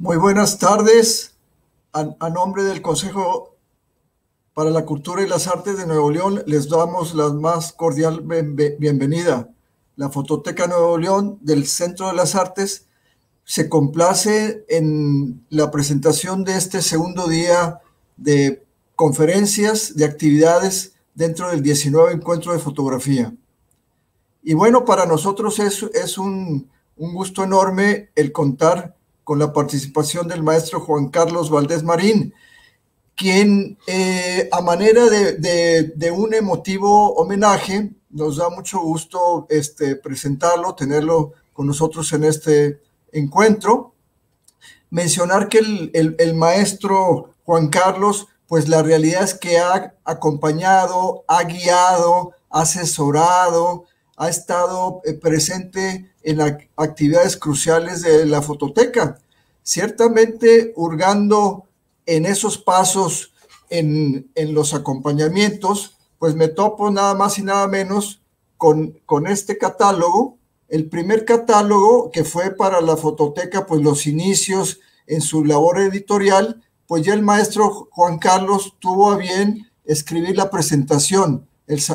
Muy buenas tardes. A nombre del Consejo para la Cultura y las Artes de Nuevo León, les damos la más cordial bienvenida. La Fototeca Nuevo León del Centro de las Artes se complace en la presentación de este segundo día de conferencias, de actividades dentro del 19 Encuentro de Fotografía. Y bueno, para nosotros es un gusto enorme el contar con la participación del maestro Juan Carlos Valdés Marín, quien a manera de un emotivo homenaje, nos da mucho gusto presentarlo, tenerlo con nosotros en este encuentro. Mencionar que el maestro Juan Carlos, pues la realidad es que ha acompañado, ha guiado, ha asesorado, ha estado presente en actividades cruciales de la fototeca, ciertamente hurgando en esos pasos, en los acompañamientos, pues me topo nada más y nada menos con este catálogo, el primer catálogo que fue para la fototeca, pues los inicios en su labor editorial, pues ya el maestro Juan Carlos tuvo a bien escribir la presentación,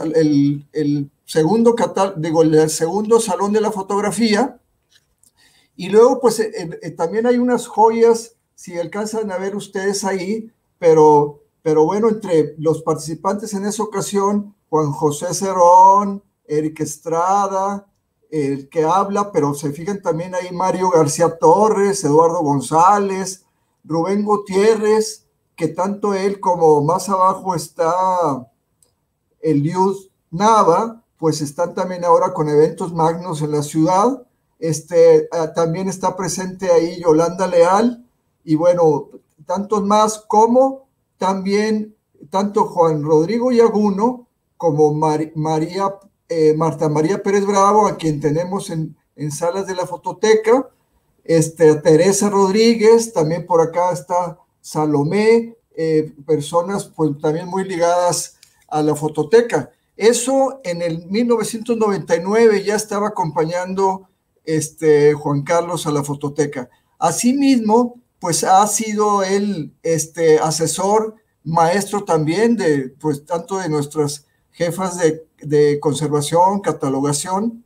el segundo digo, el segundo Salón de la Fotografía, y luego pues también hay unas joyas, si alcanzan a ver ustedes ahí, pero bueno, entre los participantes en esa ocasión, Juan José Cerón, Eric Estrada, el que habla, pero se fijan también ahí Mario García Torres, Eduardo González, Rubén Gutiérrez, que tanto él como más abajo está Eliud Nava, pues están también ahora con eventos magnos en la ciudad. También está presente ahí Yolanda Leal y bueno, tantos más como también tanto Juan Rodrigo Yaguno como Marta María Pérez Bravo, a quien tenemos en salas de la fototeca, Teresa Rodríguez, también por acá está Salomé, personas pues también muy ligadas a la fototeca. Eso en el 1999 ya estaba acompañando Juan Carlos a la fototeca. Asimismo, pues ha sido él asesor, maestro también de, pues tanto de nuestras jefas de conservación, catalogación.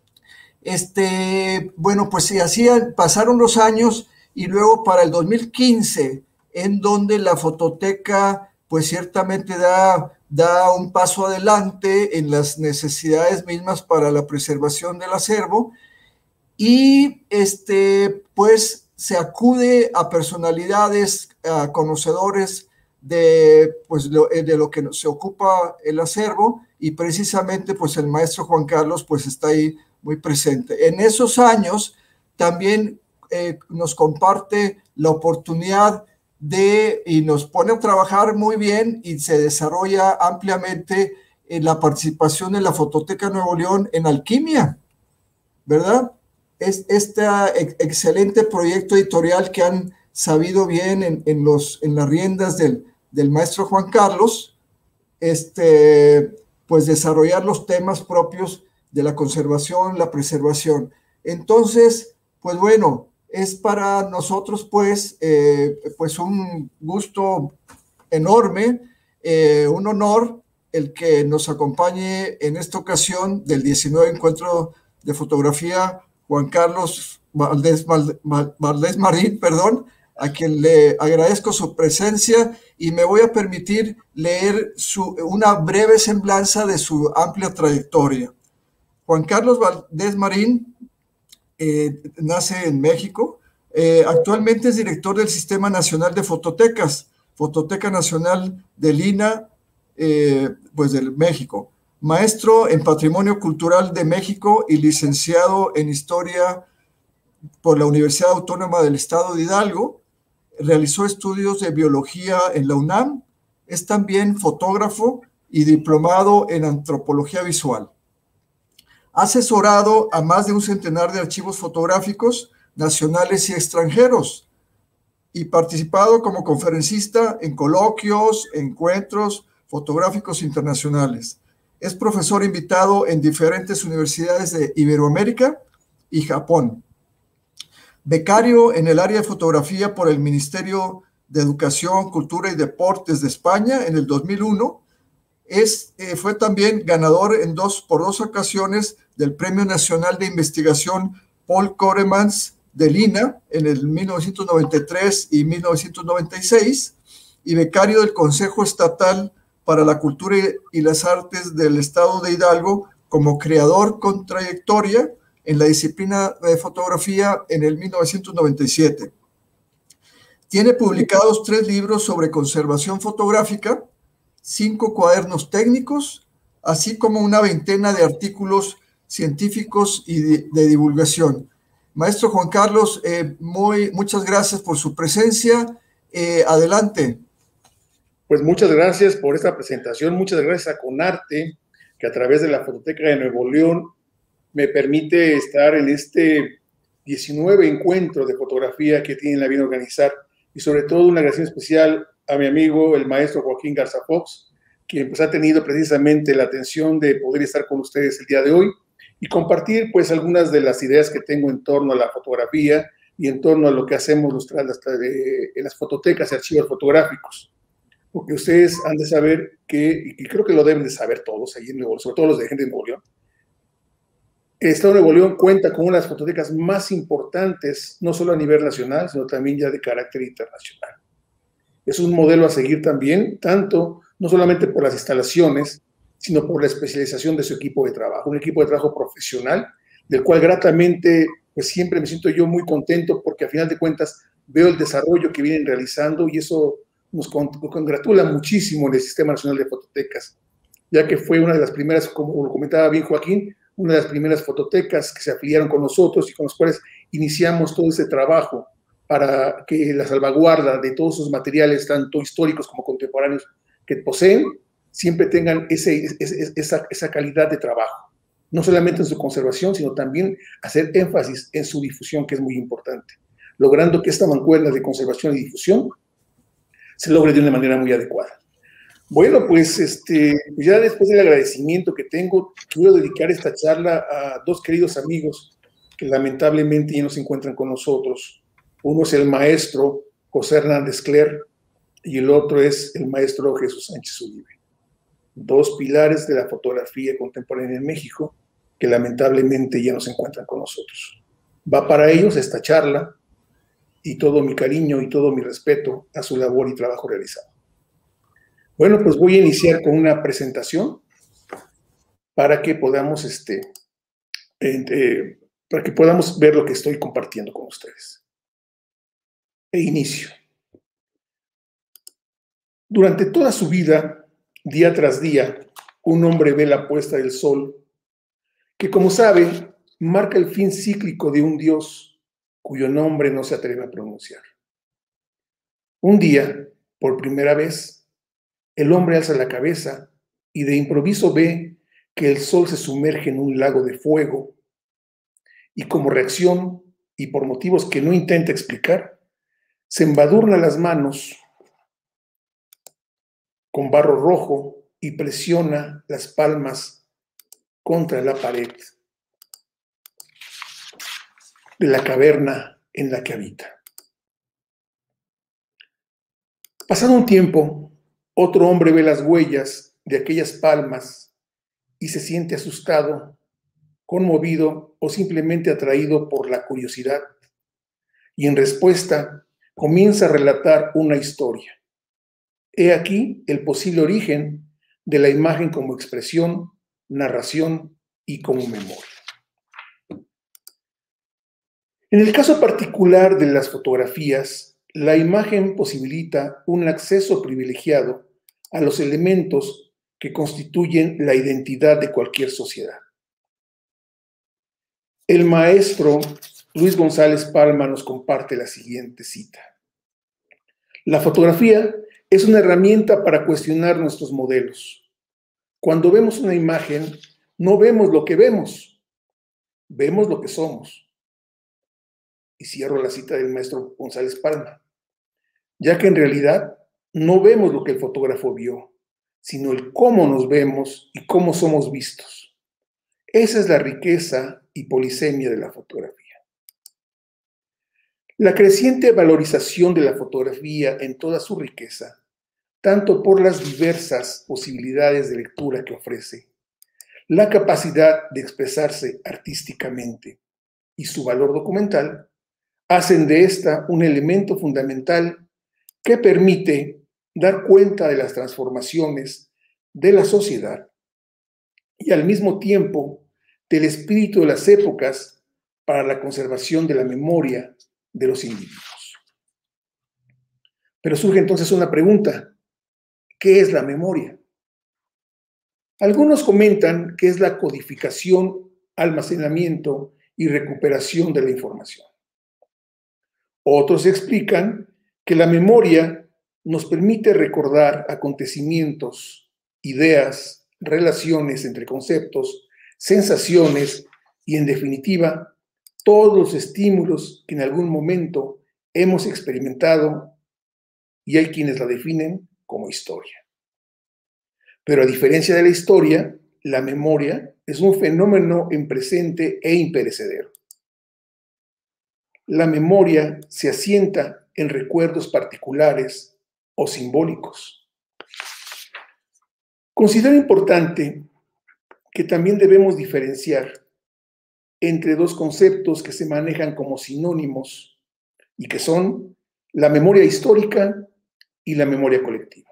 Bueno, pues sí, así pasaron los años y luego para el 2015, en donde la fototeca pues ciertamente da un paso adelante en las necesidades mismas para la preservación del acervo y pues se acude a personalidades, a conocedores pues, de lo que se ocupa el acervo y precisamente pues el maestro Juan Carlos pues está ahí muy presente. En esos años también nos comparte la oportunidad y nos pone a trabajar muy bien y se desarrolla ampliamente en la participación de la Fototeca Nuevo León en Alquimia, ¿verdad? Es este excelente proyecto editorial que han sabido bien en las riendas del maestro Juan Carlos, pues desarrollar los temas propios de la conservación, la preservación. Entonces, pues bueno, es para nosotros pues un gusto enorme, un honor el que nos acompañe en esta ocasión del 19 Encuentro de Fotografía Juan Carlos Valdés Marín, perdón, a quien le agradezco su presencia y me voy a permitir leer una breve semblanza de su amplia trayectoria. Juan Carlos Valdés Marín nace en México. Actualmente es director del Sistema Nacional de Fototecas, Fototeca Nacional del INAH, pues de México. Maestro en Patrimonio Cultural de México y licenciado en Historia por la Universidad Autónoma del Estado de Hidalgo. Realizó estudios de biología en la UNAM. Es también fotógrafo y diplomado en antropología visual. Ha asesorado a más de un centenar de archivos fotográficos nacionales y extranjeros y participado como conferencista en coloquios, encuentros fotográficos internacionales. Es profesor invitado en diferentes universidades de Iberoamérica y Japón. becario en el área de fotografía por el Ministerio de Educación, Cultura y Deportes de España en el 2001. Fue también ganador por dos ocasiones del Premio Nacional de Investigación Paul Koremans del INAH en el 1993 y 1996 y becario del Consejo Estatal para la Cultura y las Artes del Estado de Hidalgo como creador con trayectoria en la disciplina de fotografía en el 1997. Tiene publicados 3 libros sobre conservación fotográfica, 5 cuadernos técnicos, así como una veintena de artículos científicos y de divulgación. Maestro Juan Carlos, muchas gracias por su presencia. Adelante. Pues muchas gracias por esta presentación, muchas gracias a Conarte, que a través de la Fototeca de Nuevo León me permite estar en este 19 encuentro de fotografía que tienen la bien organizar, y sobre todo una gracia especial a mi amigo, el maestro Joaquín Garza Fox, quien pues ha tenido precisamente la atención de poder estar con ustedes el día de hoy y compartir pues algunas de las ideas que tengo en torno a la fotografía y en torno a lo que hacemos en las fototecas y archivos fotográficos. Porque ustedes han de saber que, y creo que lo deben de saber todos allí en Nuevo León, sobre todo los de gente de Nuevo León, el Estado de Nuevo León cuenta con una de las fototecas más importantes, no solo a nivel nacional, sino también ya de carácter internacional. Es un modelo a seguir también, tanto, no solamente por las instalaciones, sino por la especialización de su equipo de trabajo, un equipo de trabajo profesional, del cual gratamente, pues siempre me siento yo muy contento, porque a final de cuentas veo el desarrollo que vienen realizando y eso nos congratula muchísimo en el Sistema Nacional de Fototecas, ya que fue una de las primeras, como lo comentaba bien Joaquín, una de las primeras fototecas que se afiliaron con nosotros y con las cuales iniciamos todo ese trabajo para que la salvaguarda de todos sus materiales, tanto históricos como contemporáneos, que poseen, siempre tengan esa calidad de trabajo. No solamente en su conservación, sino también hacer énfasis en su difusión, que es muy importante, logrando que esta mancuerna de conservación y difusión se logre de una manera muy adecuada. Bueno, pues ya después del agradecimiento que tengo, quiero dedicar esta charla a 2 queridos amigos que lamentablemente ya no se encuentran con nosotros. Uno es el maestro José Hernández Cler y el otro es el maestro Jesús Sánchez Uribe. 2 pilares de la fotografía contemporánea en México que lamentablemente ya no se encuentran con nosotros. Va para ellos esta charla y todo mi cariño y todo mi respeto a su labor y trabajo realizado. Bueno, pues voy a iniciar con una presentación para que podamos, para que podamos ver lo que estoy compartiendo con ustedes. Inicio. Durante toda su vida, día tras día, un hombre ve la puesta del sol, que como sabe, marca el fin cíclico de un Dios cuyo nombre no se atreve a pronunciar. Un día, por primera vez, el hombre alza la cabeza y de improviso ve que el sol se sumerge en un lago de fuego y como reacción, y por motivos que no intenta explicar, se embadurna las manos con barro rojo y presiona las palmas contra la pared de la caverna en la que habita. Pasado un tiempo, otro hombre ve las huellas de aquellas palmas y se siente asustado, conmovido o simplemente atraído por la curiosidad. Y en respuesta, comienza a relatar una historia. He aquí el posible origen de la imagen como expresión, narración y como memoria. En el caso particular de las fotografías, la imagen posibilita un acceso privilegiado a los elementos que constituyen la identidad de cualquier sociedad. El maestro Luis González Palma nos comparte la siguiente cita. La fotografía es una herramienta para cuestionar nuestros modelos. Cuando vemos una imagen, no vemos lo que vemos, vemos lo que somos. Y cierro la cita del maestro González Palma, ya que en realidad no vemos lo que el fotógrafo vio, sino el cómo nos vemos y cómo somos vistos. Esa es la riqueza y polisemia de la fotografía. La creciente valorización de la fotografía en toda su riqueza, tanto por las diversas posibilidades de lectura que ofrece, la capacidad de expresarse artísticamente y su valor documental, hacen de esta un elemento fundamental que permite dar cuenta de las transformaciones de la sociedad y al mismo tiempo del espíritu de las épocas para la conservación de la memoria de los individuos. Pero surge entonces una pregunta: ¿qué es la memoria? Algunos comentan que es la codificación, almacenamiento y recuperación de la información. Otros explican que la memoria nos permite recordar acontecimientos, ideas, relaciones entre conceptos, sensaciones y, en definitiva, todos los estímulos que en algún momento hemos experimentado, y hay quienes la definen como historia. Pero a diferencia de la historia, la memoria es un fenómeno en presente e imperecedero. La memoria se asienta en recuerdos particulares o simbólicos. Considero importante que también debemos diferenciar entre dos conceptos que se manejan como sinónimos y que son la memoria histórica y la memoria colectiva.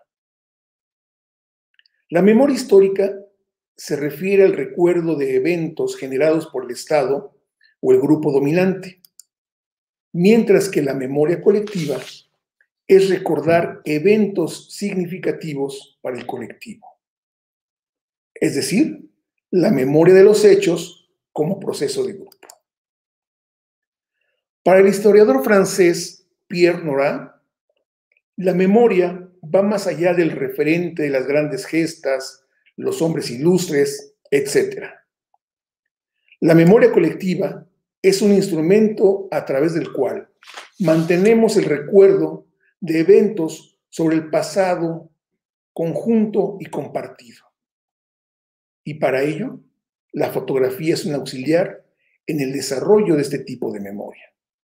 La memoria histórica se refiere al recuerdo de eventos generados por el Estado o el grupo dominante, mientras que la memoria colectiva es recordar eventos significativos para el colectivo. Es decir, la memoria de los hechos como proceso de grupo. Para el historiador francés Pierre Nora, la memoria va más allá del referente de las grandes gestas, los hombres ilustres, etc. La memoria colectiva es un instrumento a través del cual mantenemos el recuerdo de eventos sobre el pasado conjunto y compartido. Y para ello, la fotografía es un auxiliar en el desarrollo de este tipo de memoria.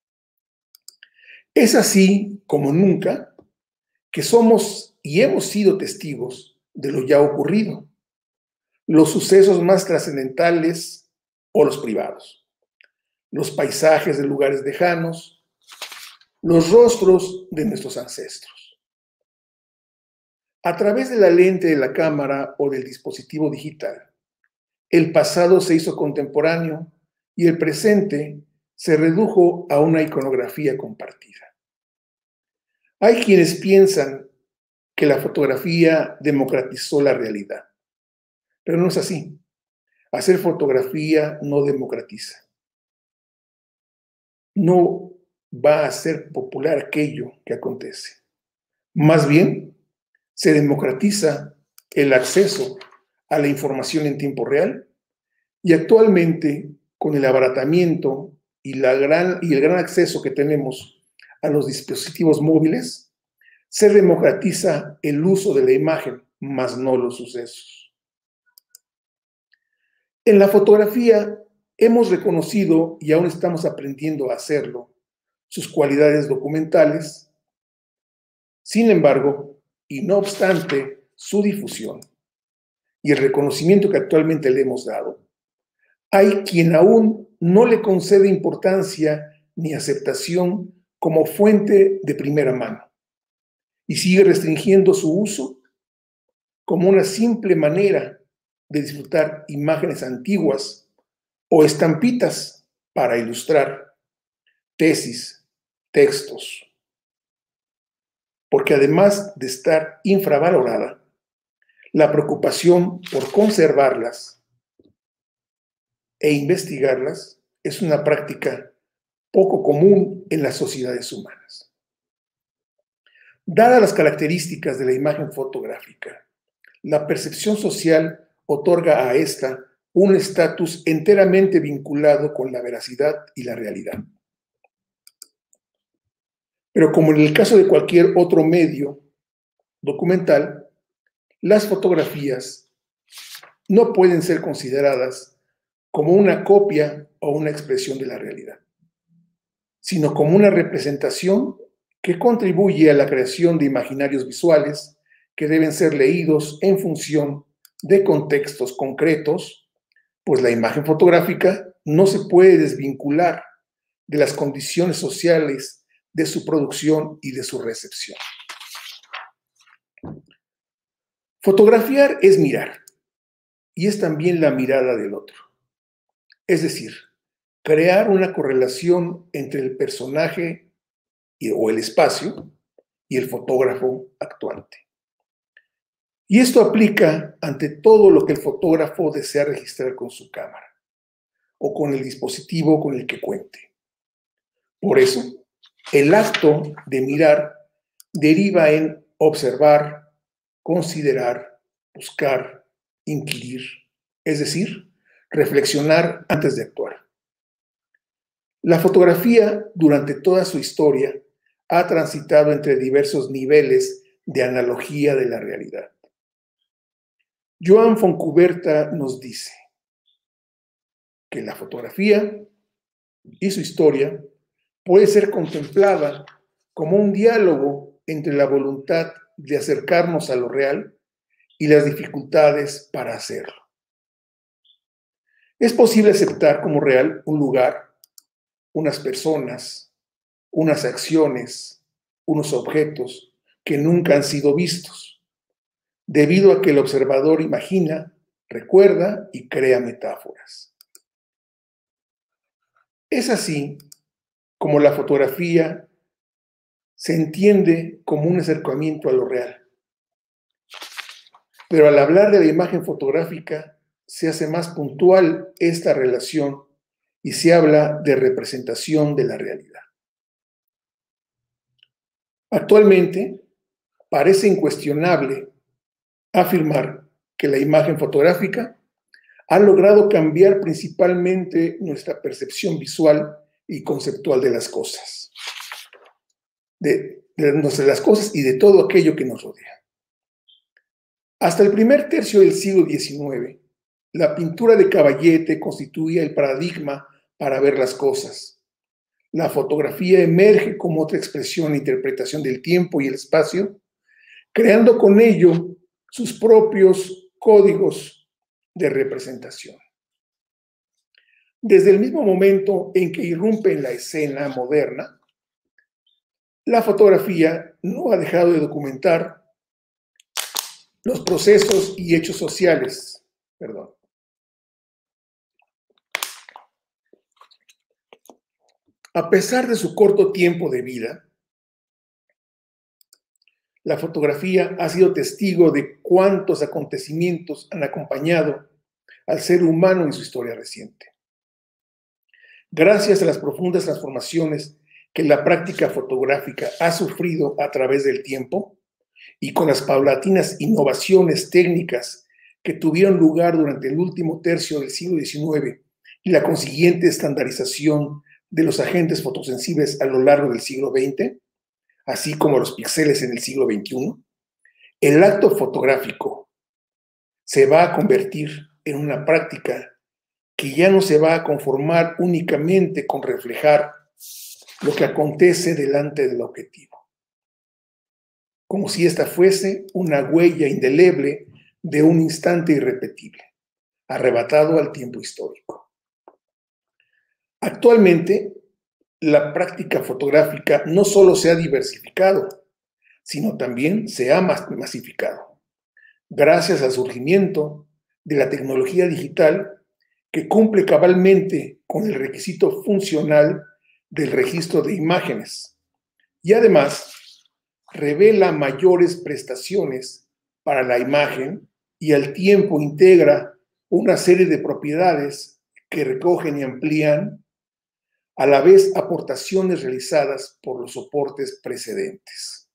Es así como nunca que somos y hemos sido testigos de lo ya ocurrido, los sucesos más trascendentales o los privados, los paisajes de lugares lejanos, los rostros de nuestros ancestros. A través de la lente de la cámara o del dispositivo digital, el pasado se hizo contemporáneo y el presente se redujo a una iconografía compartida. Hay quienes piensan que la fotografía democratizó la realidad, pero no es así. Hacer fotografía no democratiza. No va a hacer popular aquello que acontece. Más bien, se democratiza el acceso a la información en tiempo real y actualmente, con el abaratamiento y el gran acceso que tenemos a los dispositivos móviles, se democratiza el uso de la imagen, más no los sucesos. En la fotografía hemos reconocido, y aún estamos aprendiendo a hacerlo, sus cualidades documentales. Sin embargo, y no obstante su difusión y el reconocimiento que actualmente le hemos dado, hay quien aún no le concede importancia ni aceptación como fuente de primera mano y sigue restringiendo su uso como una simple manera de disfrutar imágenes antiguas o estampitas para ilustrar tesis, textos. Porque además de estar infravalorada, la preocupación por conservarlas e investigarlas es una práctica poco común en las sociedades humanas. Dadas las características de la imagen fotográfica, la percepción social otorga a esta un estatus enteramente vinculado con la veracidad y la realidad. Pero como en el caso de cualquier otro medio documental, las fotografías no pueden ser consideradas como una copia o una expresión de la realidad. sino como una representación que contribuye a la creación de imaginarios visuales que deben ser leídos en función de contextos concretos, pues la imagen fotográfica no se puede desvincular de las condiciones sociales de su producción y de su recepción. Fotografiar es mirar, y es también la mirada del otro. Es decir, crear una correlación entre el personaje o el espacio y el fotógrafo actuante. Y esto aplica ante todo lo que el fotógrafo desea registrar con su cámara o con el dispositivo con el que cuente. Por eso, el acto de mirar deriva en observar, considerar, buscar, inquirir, es decir, reflexionar antes de actuar. La fotografía, durante toda su historia, ha transitado entre diversos niveles de analogía de la realidad. Joan Fontcuberta nos dice que la fotografía y su historia puede ser contemplada como un diálogo entre la voluntad de acercarnos a lo real y las dificultades para hacerlo. Es posible aceptar como real un lugar, unas personas, unas acciones, unos objetos que nunca han sido vistos, debido a que el observador imagina, recuerda y crea metáforas. Es así como la fotografía se entiende como un acercamiento a lo real. Pero al hablar de la imagen fotográfica, se hace más puntual esta relación y se habla de representación de la realidad. Actualmente, parece incuestionable afirmar que la imagen fotográfica ha logrado cambiar principalmente nuestra percepción visual y conceptual de las cosas, de las cosas y de todo aquello que nos rodea. Hasta el primer tercio del siglo XIX, la pintura de caballete constituía el paradigma para ver las cosas. La fotografía emerge como otra expresión e interpretación del tiempo y el espacio, creando con ello sus propios códigos de representación. Desde el mismo momento en que irrumpe en la escena moderna, la fotografía no ha dejado de documentar los procesos y hechos sociales. A pesar de su corto tiempo de vida, la fotografía ha sido testigo de cuántos acontecimientos han acompañado al ser humano en su historia reciente. Gracias a las profundas transformaciones que la práctica fotográfica ha sufrido a través del tiempo y con las paulatinas innovaciones técnicas que tuvieron lugar durante el último tercio del siglo XIX y la consiguiente estandarización de los agentes fotosensibles a lo largo del siglo XX, así como los píxeles en el siglo XXI, el acto fotográfico se va a convertir en una práctica que ya no se va a conformar únicamente con reflejar lo que acontece delante del objetivo, como si esta fuese una huella indeleble de un instante irrepetible, arrebatado al tiempo histórico. Actualmente, la práctica fotográfica no solo se ha diversificado, sino también se ha masificado, gracias al surgimiento de la tecnología digital que cumple cabalmente con el requisito funcional del registro de imágenes y además revela mayores prestaciones para la imagen y al tiempo integra una serie de propiedades que recogen y amplían a la vez aportaciones realizadas por los soportes precedentes,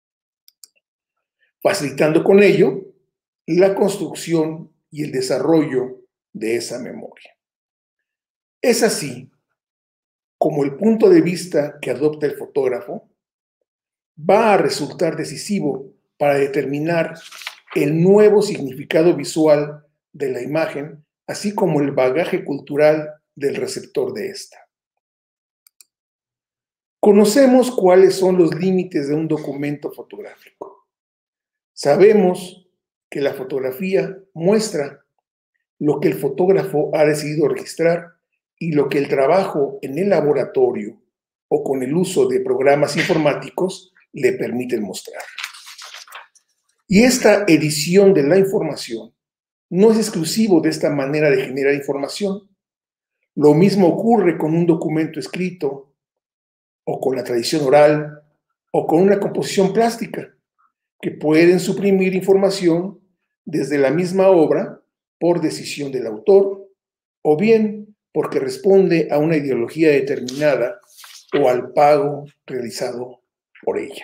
facilitando con ello la construcción y el desarrollo de esa memoria. Es así como el punto de vista que adopta el fotógrafo va a resultar decisivo para determinar el nuevo significado visual de la imagen, así como el bagaje cultural del receptor de esta. Conocemos cuáles son los límites de un documento fotográfico. Sabemos que la fotografía muestra lo que el fotógrafo ha decidido registrar y lo que el trabajo en el laboratorio o con el uso de programas informáticos le permiten mostrar. Y esta edición de la información no es exclusivo de esta manera de generar información. Lo mismo ocurre con un documento escrito, o con la tradición oral, o con una composición plástica, que pueden suprimir información desde la misma obra por decisión del autor, o bien porque responde a una ideología determinada o al pago realizado por ella.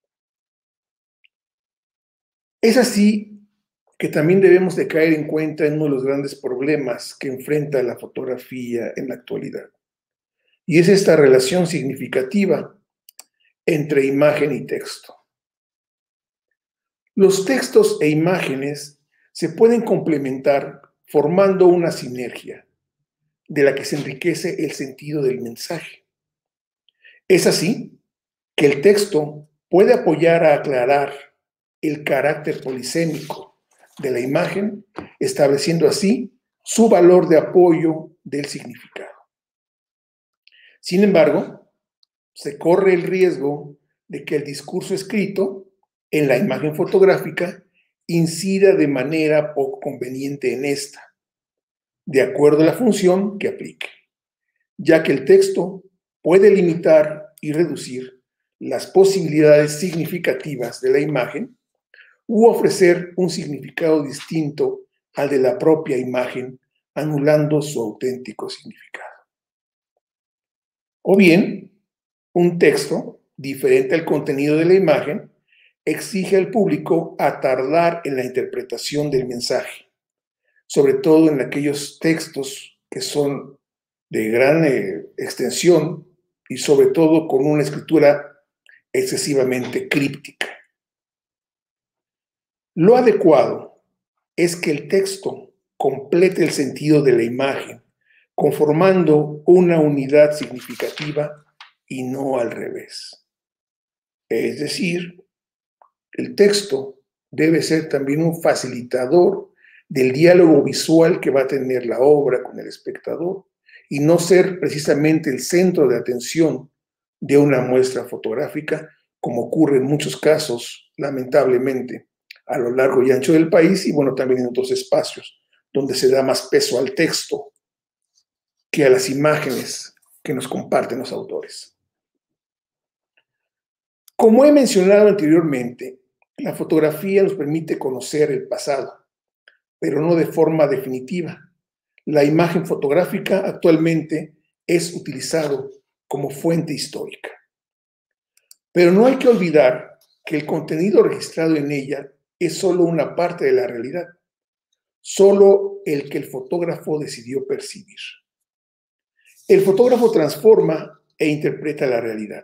Es así que también debemos de caer en cuenta en uno de los grandes problemas que enfrenta la fotografía en la actualidad, y es esta relación significativa entre imagen y texto. Los textos e imágenes se pueden complementar formando una sinergia de la que se enriquece el sentido del mensaje. Es así que el texto puede apoyar a aclarar el carácter polisémico de la imagen, estableciendo así su valor de apoyo del significado. Sin embargo, se corre el riesgo de que el discurso escrito en la imagen fotográfica incida de manera poco conveniente en esta, de acuerdo a la función que aplique, ya que el texto puede limitar y reducir las posibilidades significativas de la imagen u ofrecer un significado distinto al de la propia imagen, anulando su auténtico significado. O bien, un texto diferente al contenido de la imagen exige al público a tardar en la interpretación del mensaje, sobre todo en aquellos textos que son de gran extensión y sobre todo con una escritura excesivamente críptica. Lo adecuado es que el texto complete el sentido de la imagen, conformando una unidad significativa y no al revés. Es decir, el texto debe ser también un facilitador del diálogo visual que va a tener la obra con el espectador y no ser precisamente el centro de atención de una muestra fotográfica, como ocurre en muchos casos, lamentablemente, a lo largo y ancho del país y, bueno, también en otros espacios, donde se da más peso al texto que a las imágenes que nos comparten los autores. Como he mencionado anteriormente, la fotografía nos permite conocer el pasado, pero no de forma definitiva. La imagen fotográfica actualmente es utilizado como fuente histórica. Pero no hay que olvidar que el contenido registrado en ella es solo una parte de la realidad, solo el que el fotógrafo decidió percibir. El fotógrafo transforma e interpreta la realidad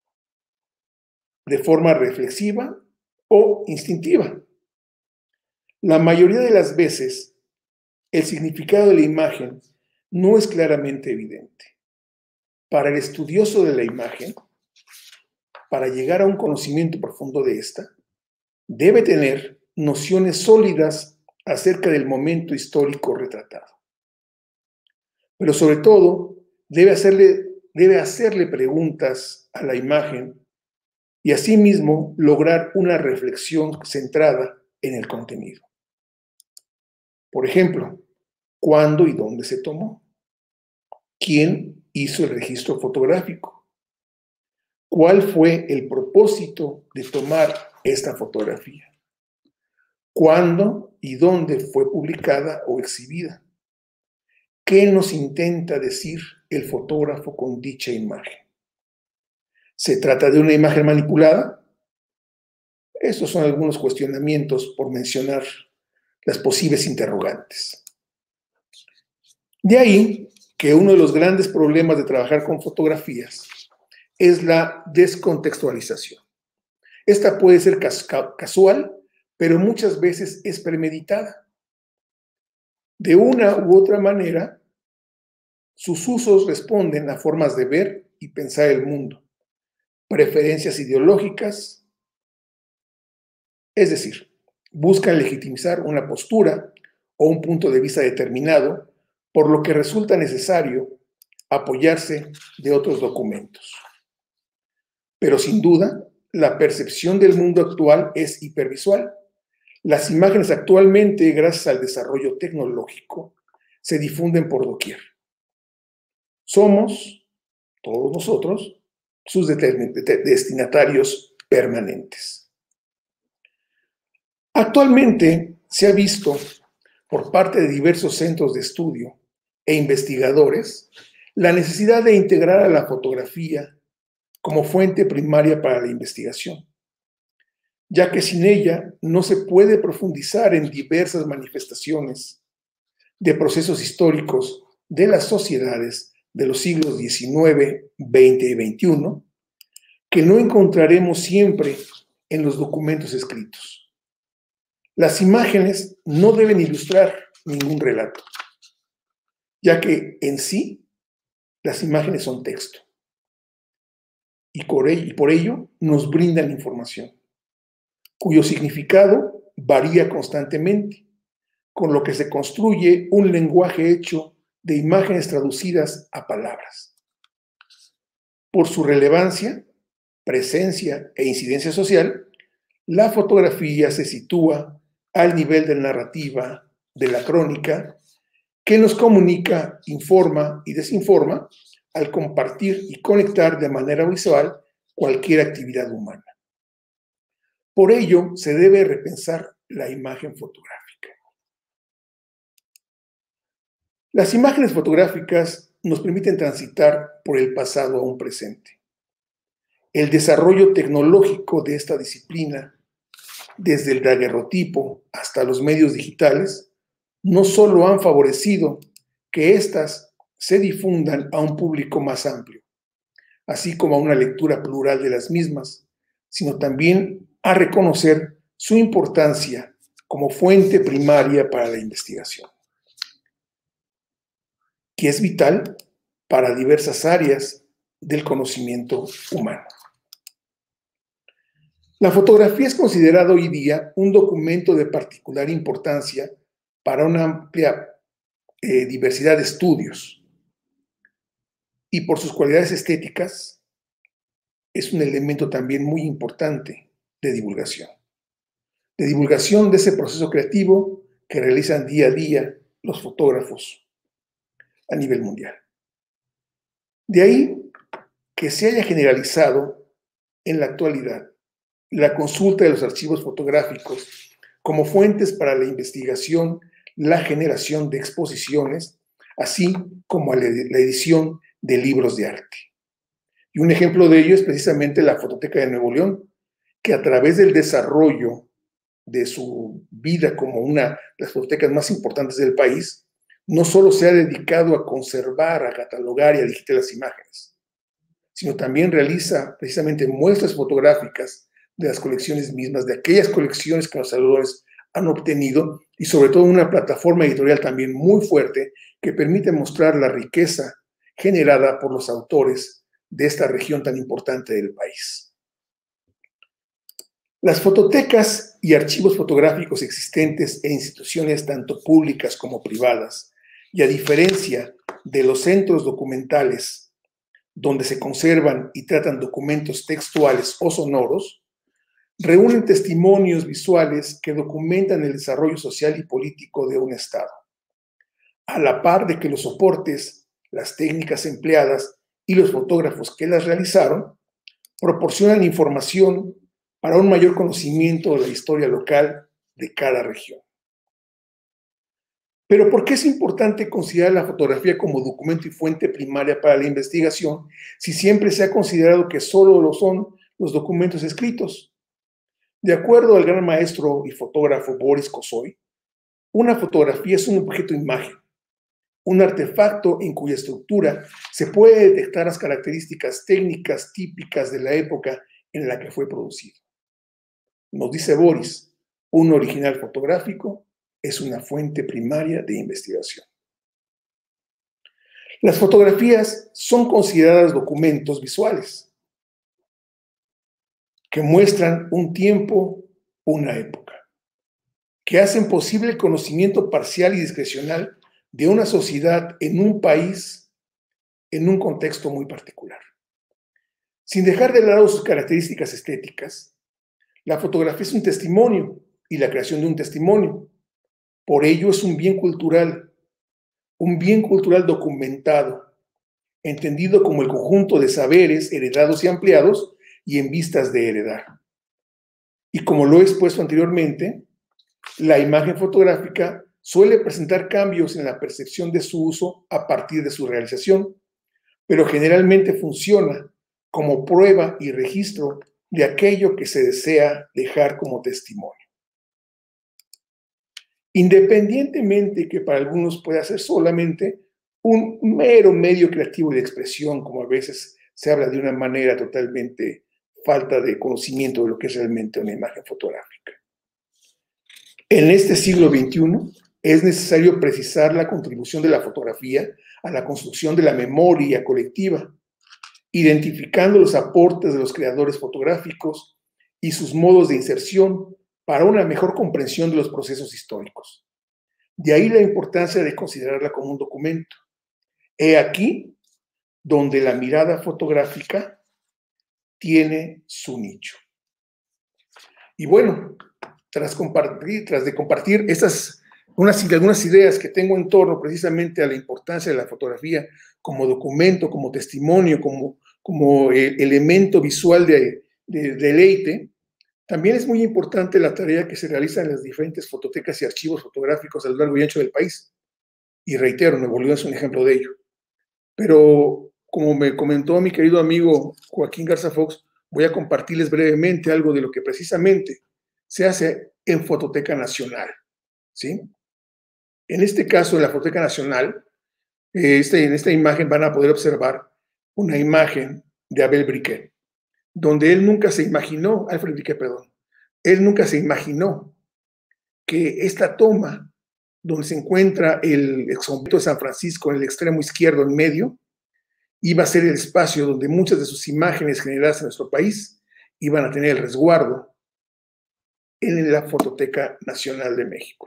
de forma reflexiva o instintiva. La mayoría de las veces, el significado de la imagen no es claramente evidente. Para el estudioso de la imagen, para llegar a un conocimiento profundo de esta, debe tener nociones sólidas acerca del momento histórico retratado. Pero sobre todo, debe hacerle preguntas a la imagen y asimismo lograr una reflexión centrada en el contenido. Por ejemplo, ¿cuándo y dónde se tomó? ¿Quién hizo el registro fotográfico? ¿Cuál fue el propósito de tomar esta fotografía? ¿Cuándo y dónde fue publicada o exhibida? ¿Qué nos intenta decir el fotógrafo con dicha imagen? ¿Se trata de una imagen manipulada? Estos son algunos cuestionamientos por mencionar las posibles interrogantes. De ahí que uno de los grandes problemas de trabajar con fotografías es la descontextualización. Esta puede ser casual, pero muchas veces es premeditada. De una u otra manera, sus usos responden a formas de ver y pensar el mundo, preferencias ideológicas, es decir, buscan legitimizar una postura o un punto de vista determinado, por lo que resulta necesario apoyarse de otros documentos. Pero sin duda, la percepción del mundo actual es hipervisual. Las imágenes actualmente, gracias al desarrollo tecnológico, se difunden por doquier. Somos, todos nosotros, sus destinatarios permanentes. Actualmente se ha visto por parte de diversos centros de estudio e investigadores la necesidad de integrar a la fotografía como fuente primaria para la investigación, ya que sin ella no se puede profundizar en diversas manifestaciones de procesos históricos de las sociedades de los siglos XIX, XX y XXI, que no encontraremos siempre en los documentos escritos. Las imágenes no deben ilustrar ningún relato, ya que en sí las imágenes son texto, y por ello nos brindan información, cuyo significado varía constantemente, con lo que se construye un lenguaje hecho de imágenes traducidas a palabras. Por su relevancia, presencia e incidencia social, la fotografía se sitúa al nivel de narrativa, de la crónica, que nos comunica, informa y desinforma al compartir y conectar de manera visual cualquier actividad humana. Por ello, se debe repensar la imagen fotográfica. Las imágenes fotográficas nos permiten transitar por el pasado a un presente. El desarrollo tecnológico de esta disciplina, desde el daguerrotipo hasta los medios digitales, no solo han favorecido que éstas se difundan a un público más amplio, así como a una lectura plural de las mismas, sino también a reconocer su importancia como fuente primaria para la investigación, que es vital para diversas áreas del conocimiento humano. La fotografía es considerada hoy día un documento de particular importancia para una amplia diversidad de estudios, y por sus cualidades estéticas es un elemento también muy importante de divulgación de ese proceso creativo que realizan día a día los fotógrafos a nivel mundial. De ahí que se haya generalizado en la actualidad la consulta de los archivos fotográficos como fuentes para la investigación, la generación de exposiciones, así como la edición de libros de arte. Y un ejemplo de ello es precisamente la Fototeca de Nuevo León, que a través del desarrollo de su vida como una de las fototecas más importantes del país, no solo se ha dedicado a conservar, a catalogar y a digitar las imágenes, sino también realiza precisamente muestras fotográficas de las colecciones mismas, de aquellas colecciones que los autores han obtenido, y sobre todo una plataforma editorial también muy fuerte que permite mostrar la riqueza generada por los autores de esta región tan importante del país. Las fototecas y archivos fotográficos existentes en instituciones tanto públicas como privadas, y a diferencia de los centros documentales donde se conservan y tratan documentos textuales o sonoros, reúnen testimonios visuales que documentan el desarrollo social y político de un Estado, a la par de que los soportes, las técnicas empleadas y los fotógrafos que las realizaron proporcionan información para un mayor conocimiento de la historia local de cada región. Pero ¿por qué es importante considerar la fotografía como documento y fuente primaria para la investigación si siempre se ha considerado que solo lo son los documentos escritos? De acuerdo al gran maestro y fotógrafo Boris Kosoy, una fotografía es un objeto imagen, un artefacto en cuya estructura se puede detectar las características técnicas típicas de la época en la que fue producido. Nos dice Boris, un original fotográfico es una fuente primaria de investigación. Las fotografías son consideradas documentos visuales, que muestran un tiempo, una época, que hacen posible el conocimiento parcial y discrecional de una sociedad en un país, en un contexto muy particular. Sin dejar de lado sus características estéticas, la fotografía es un testimonio y la creación de un testimonio. Por ello es un bien cultural documentado, entendido como el conjunto de saberes heredados y ampliados y en vistas de heredar. Y como lo he expuesto anteriormente, la imagen fotográfica suele presentar cambios en la percepción de su uso a partir de su realización, pero generalmente funciona como prueba y registro de aquello que se desea dejar como testimonio. Independientemente que para algunos pueda ser solamente un mero medio creativo de expresión, como a veces se habla de una manera totalmente falta de conocimiento de lo que es realmente una imagen fotográfica. En este siglo XXI es necesario precisar la contribución de la fotografía a la construcción de la memoria colectiva, identificando los aportes de los creadores fotográficos y sus modos de inserción para una mejor comprensión de los procesos históricos. De ahí la importancia de considerarla como un documento. He aquí donde la mirada fotográfica tiene su nicho. Y bueno, tras de compartir algunas ideas que tengo en torno precisamente a la importancia de la fotografía como documento, como testimonio, como elemento visual de deleite, también es muy importante la tarea que se realiza en las diferentes fototecas y archivos fotográficos a lo largo y ancho del país. Y reitero, Nuevo León es un ejemplo de ello. Pero, como me comentó mi querido amigo Joaquín Garza Fox, voy a compartirles brevemente algo de lo que precisamente se hace en Fototeca Nacional, ¿sí? En este caso, en la Fototeca Nacional, en esta imagen van a poder observar una imagen de Abel Briquet, donde Alfred Briquet, él nunca se imaginó que esta toma, donde se encuentra el exconvento de San Francisco en el extremo izquierdo en medio, iba a ser el espacio donde muchas de sus imágenes generadas en nuestro país iban a tener el resguardo en la Fototeca Nacional de México.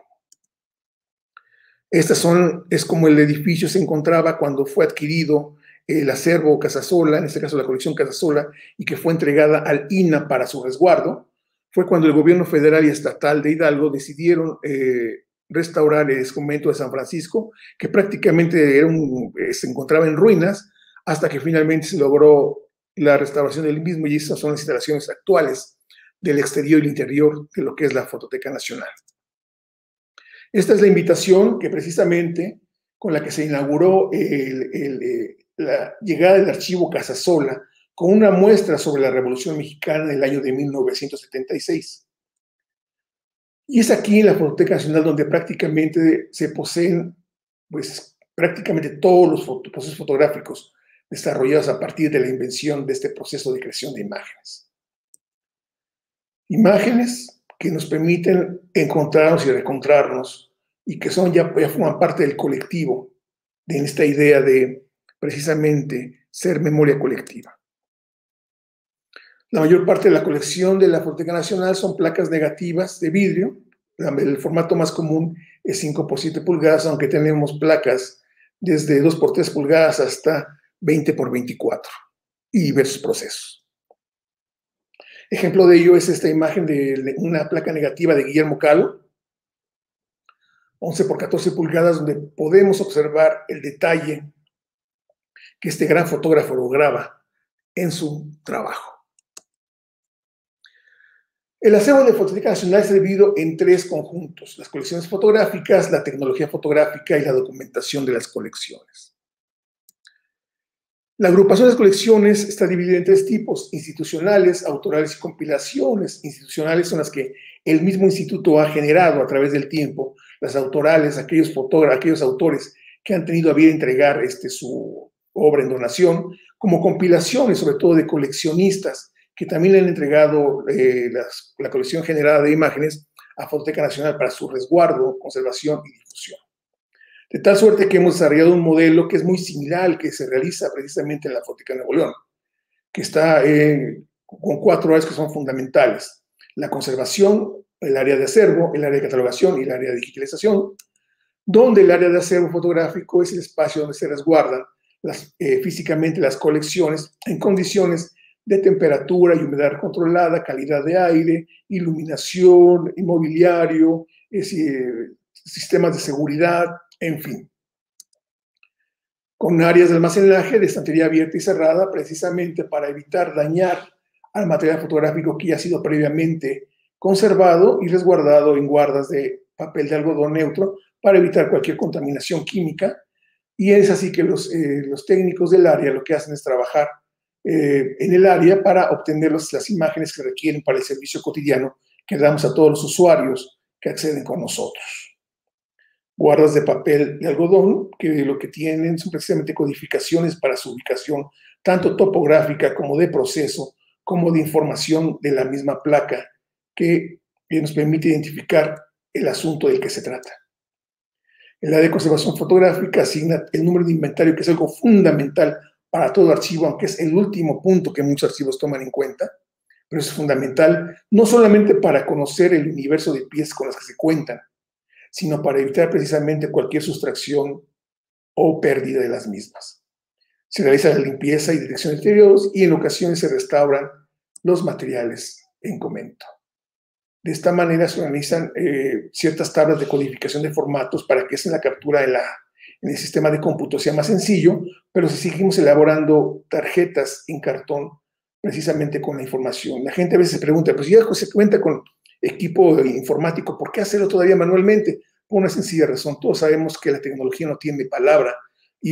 Es como el edificio se encontraba cuando fue adquirido el acervo Casasola, en este caso la colección Casasola, y que fue entregada al INAH para su resguardo. Fue cuando el gobierno federal y estatal de Hidalgo decidieron restaurar el exconvento de San Francisco, que prácticamente se encontraba en ruinas, hasta que finalmente se logró la restauración del mismo, y esas son las instalaciones actuales del exterior y el interior de lo que es la Fototeca Nacional. Esta es la invitación que precisamente con la que se inauguró la llegada del archivo Casasola, con una muestra sobre la Revolución Mexicana en el año de 1976. Y es aquí en la Fototeca Nacional donde prácticamente se poseen prácticamente todos los procesos fotográficos desarrollados a partir de la invención de este proceso de creación de imágenes. Imágenes que nos permiten encontrarnos y reencontrarnos y que ya forman parte del colectivo, de esta idea de precisamente ser memoria colectiva. La mayor parte de la colección de la Fototeca Nacional son placas negativas de vidrio. El formato más común es 5x7 pulgadas, aunque tenemos placas desde 2x3 pulgadas hasta 20x24 y diversos procesos. Ejemplo de ello es esta imagen de una placa negativa de Guillermo Kahlo, 11x14 pulgadas, donde podemos observar el detalle que este gran fotógrafo lograba en su trabajo. El acervo de Fototeca Nacional está dividido en tres conjuntos: las colecciones fotográficas, la tecnología fotográfica y la documentación de las colecciones. La agrupación de las colecciones está dividida en tres tipos: institucionales, autorales y compilaciones. Institucionales son las que el mismo instituto ha generado a través del tiempo. Las autorales, aquellos autores que han tenido a bien entregar su obra en donación, como compilaciones, sobre todo de coleccionistas, que también le han entregado la colección generada de imágenes a Fototeca Nacional para su resguardo, conservación y difusión. De tal suerte que hemos desarrollado un modelo que es muy similar al que se realiza precisamente en la Fototeca de Nuevo León, que está con 4 áreas que son fundamentales: la conservación, el área de acervo, el área de catalogación y el área de digitalización, donde el área de acervo fotográfico es el espacio donde se resguardan físicamente las colecciones en condiciones de temperatura y humedad controlada, calidad de aire, iluminación, inmobiliario, sistemas de seguridad, en fin. Con áreas de almacenaje de estantería abierta y cerrada, precisamente para evitar dañar al material fotográfico que ya ha sido previamente conservado y resguardado en guardas de papel de algodón neutro para evitar cualquier contaminación química. Y es así que los técnicos del área lo que hacen es trabajar en el área para obtener las imágenes que requieren para el servicio cotidiano que damos a todos los usuarios que acceden con nosotros. Guardas de papel de algodón, que lo que tienen son precisamente codificaciones para su ubicación, tanto topográfica como de proceso, como de información de la misma placa, que nos permite identificar el asunto del que se trata. El área de conservación fotográfica asigna el número de inventario, que es algo fundamental para todo archivo, aunque es el último punto que muchos archivos toman en cuenta, pero es fundamental no solamente para conocer el universo de piezas con las que se cuentan, sino para evitar precisamente cualquier sustracción o pérdida de las mismas. Se realiza la limpieza y detección de deterioros y en ocasiones se restauran los materiales en comento. De esta manera se organizan ciertas tablas de codificación de formatos para que la captura en el sistema de cómputo sea más sencillo, pero si seguimos elaborando tarjetas en cartón precisamente con la información. La gente a veces se pregunta, pues ya se cuenta con equipo informático, ¿por qué hacerlo todavía manualmente? Por una sencilla razón: todos sabemos que la tecnología no tiene palabra y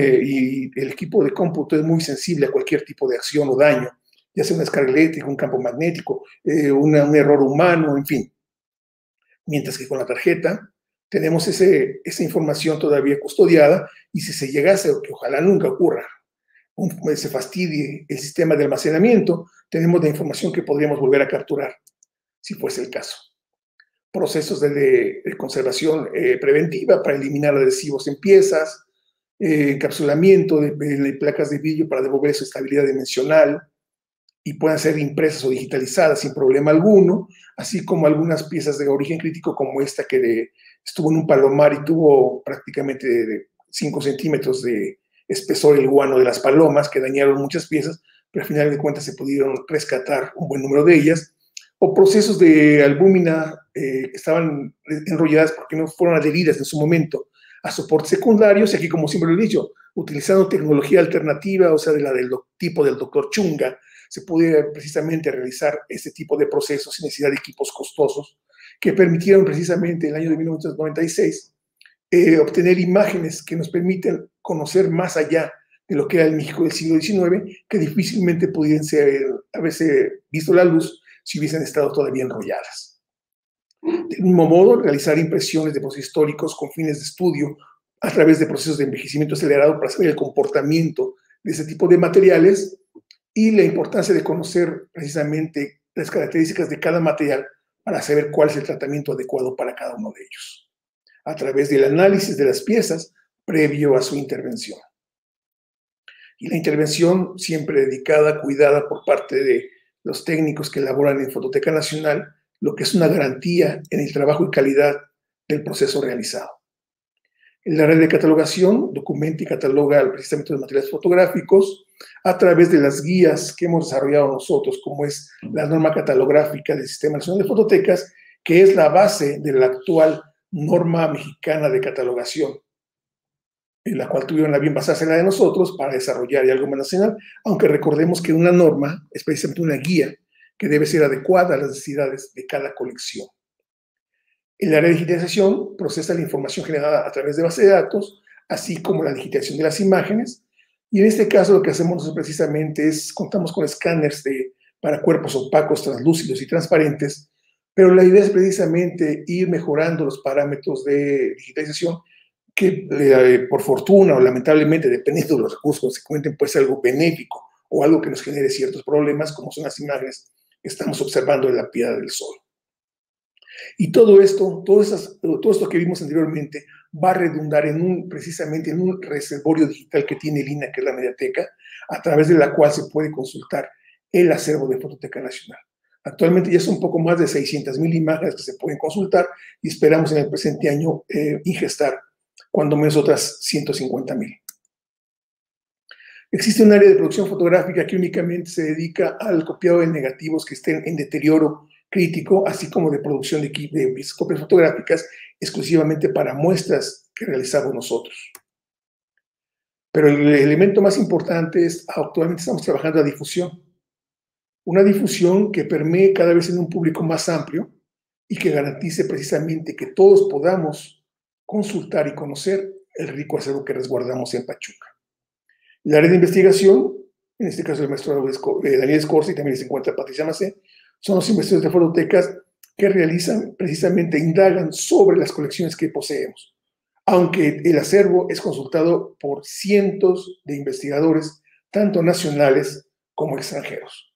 el equipo de cómputo es muy sensible a cualquier tipo de acción o daño, ya sea una descarga eléctrica, un campo magnético, un error humano, en fin. Mientras que con la tarjeta tenemos esa información todavía custodiada, y si se llegase, que ojalá nunca ocurra, se fastidie el sistema de almacenamiento, tenemos la información que podríamos volver a capturar, si fuese el caso. Procesos de conservación preventiva para eliminar adhesivos en piezas, encapsulamiento de placas de vidrio para devolver su estabilidad dimensional y puedan ser impresas o digitalizadas sin problema alguno, así como algunas piezas de origen crítico como esta que estuvo en un palomar y tuvo prácticamente 5 centímetros de espesor el guano de las palomas, que dañaron muchas piezas, pero al final de cuentas se pudieron rescatar un buen número de ellas, o procesos de albúmina que estaban enrolladas porque no fueron adheridas en su momento a soportes secundarios, y aquí, como siempre lo he dicho, utilizando tecnología alternativa, o sea, del tipo del doctor Chunga, se pudiera precisamente realizar este tipo de procesos sin necesidad de equipos costosos, que permitieron precisamente en el año de 1996 obtener imágenes que nos permiten conocer más allá de lo que era el México del siglo XIX, que difícilmente pudieran haberse visto la luz si hubiesen estado todavía enrolladas. Del mismo modo, realizar impresiones de procesos históricos con fines de estudio a través de procesos de envejecimiento acelerado para saber el comportamiento de ese tipo de materiales, y la importancia de conocer precisamente las características de cada material para saber cuál es el tratamiento adecuado para cada uno de ellos, a través del análisis de las piezas previo a su intervención. Y la intervención siempre dedicada, cuidada por parte de los técnicos que elaboran en Fototeca Nacional, lo que es una garantía en el trabajo y calidad del proceso realizado. El área de catalogación documenta y cataloga precisamente los materiales fotográficos a través de las guías que hemos desarrollado nosotros, como es la norma catalográfica del Sistema Nacional de Fototecas, que es la base de la actual norma mexicana de catalogación, en la cual tuvieron a bien basarse en la de nosotros para desarrollar algo más nacional, aunque recordemos que una norma es precisamente una guía que debe ser adecuada a las necesidades de cada colección. El área de digitalización procesa la información generada a través de base de datos, así como la digitalización de las imágenes, y en este caso lo que hacemos nosotros precisamente es, contamos con escáneres para cuerpos opacos, translúcidos y transparentes, pero la idea es precisamente ir mejorando los parámetros de digitalización, que por fortuna o lamentablemente, dependiendo de los recursos que se cuenten, puede ser algo benéfico o algo que nos genere ciertos problemas, como son las imágenes que estamos observando en la Piedra del Sol. Y todo esto que vimos anteriormente va a redundar precisamente en un reservorio digital que tiene el INAH, que es la Mediateca, a través de la cual se puede consultar el acervo de Fototeca Nacional. Actualmente ya son un poco más de 600,000 imágenes que se pueden consultar y esperamos en el presente año ingestar cuando menos otras 150,000. Existe un área de producción fotográfica que únicamente se dedica al copiado de negativos que estén en deterioro crítico, así como de producción de copias fotográficas exclusivamente para muestras que realizamos nosotros. Pero el elemento más importante es, actualmente estamos trabajando la difusión. Una difusión que permee cada vez en un público más amplio y que garantice precisamente que todos podamos consultar y conocer el rico acervo que resguardamos en Pachuca. El área de investigación, en este caso el maestro Daniel Escorza y también se encuentra Patricia Macé, son los investigadores de fototecas que realizan, precisamente indagan sobre las colecciones que poseemos, aunque el acervo es consultado por cientos de investigadores, tanto nacionales como extranjeros.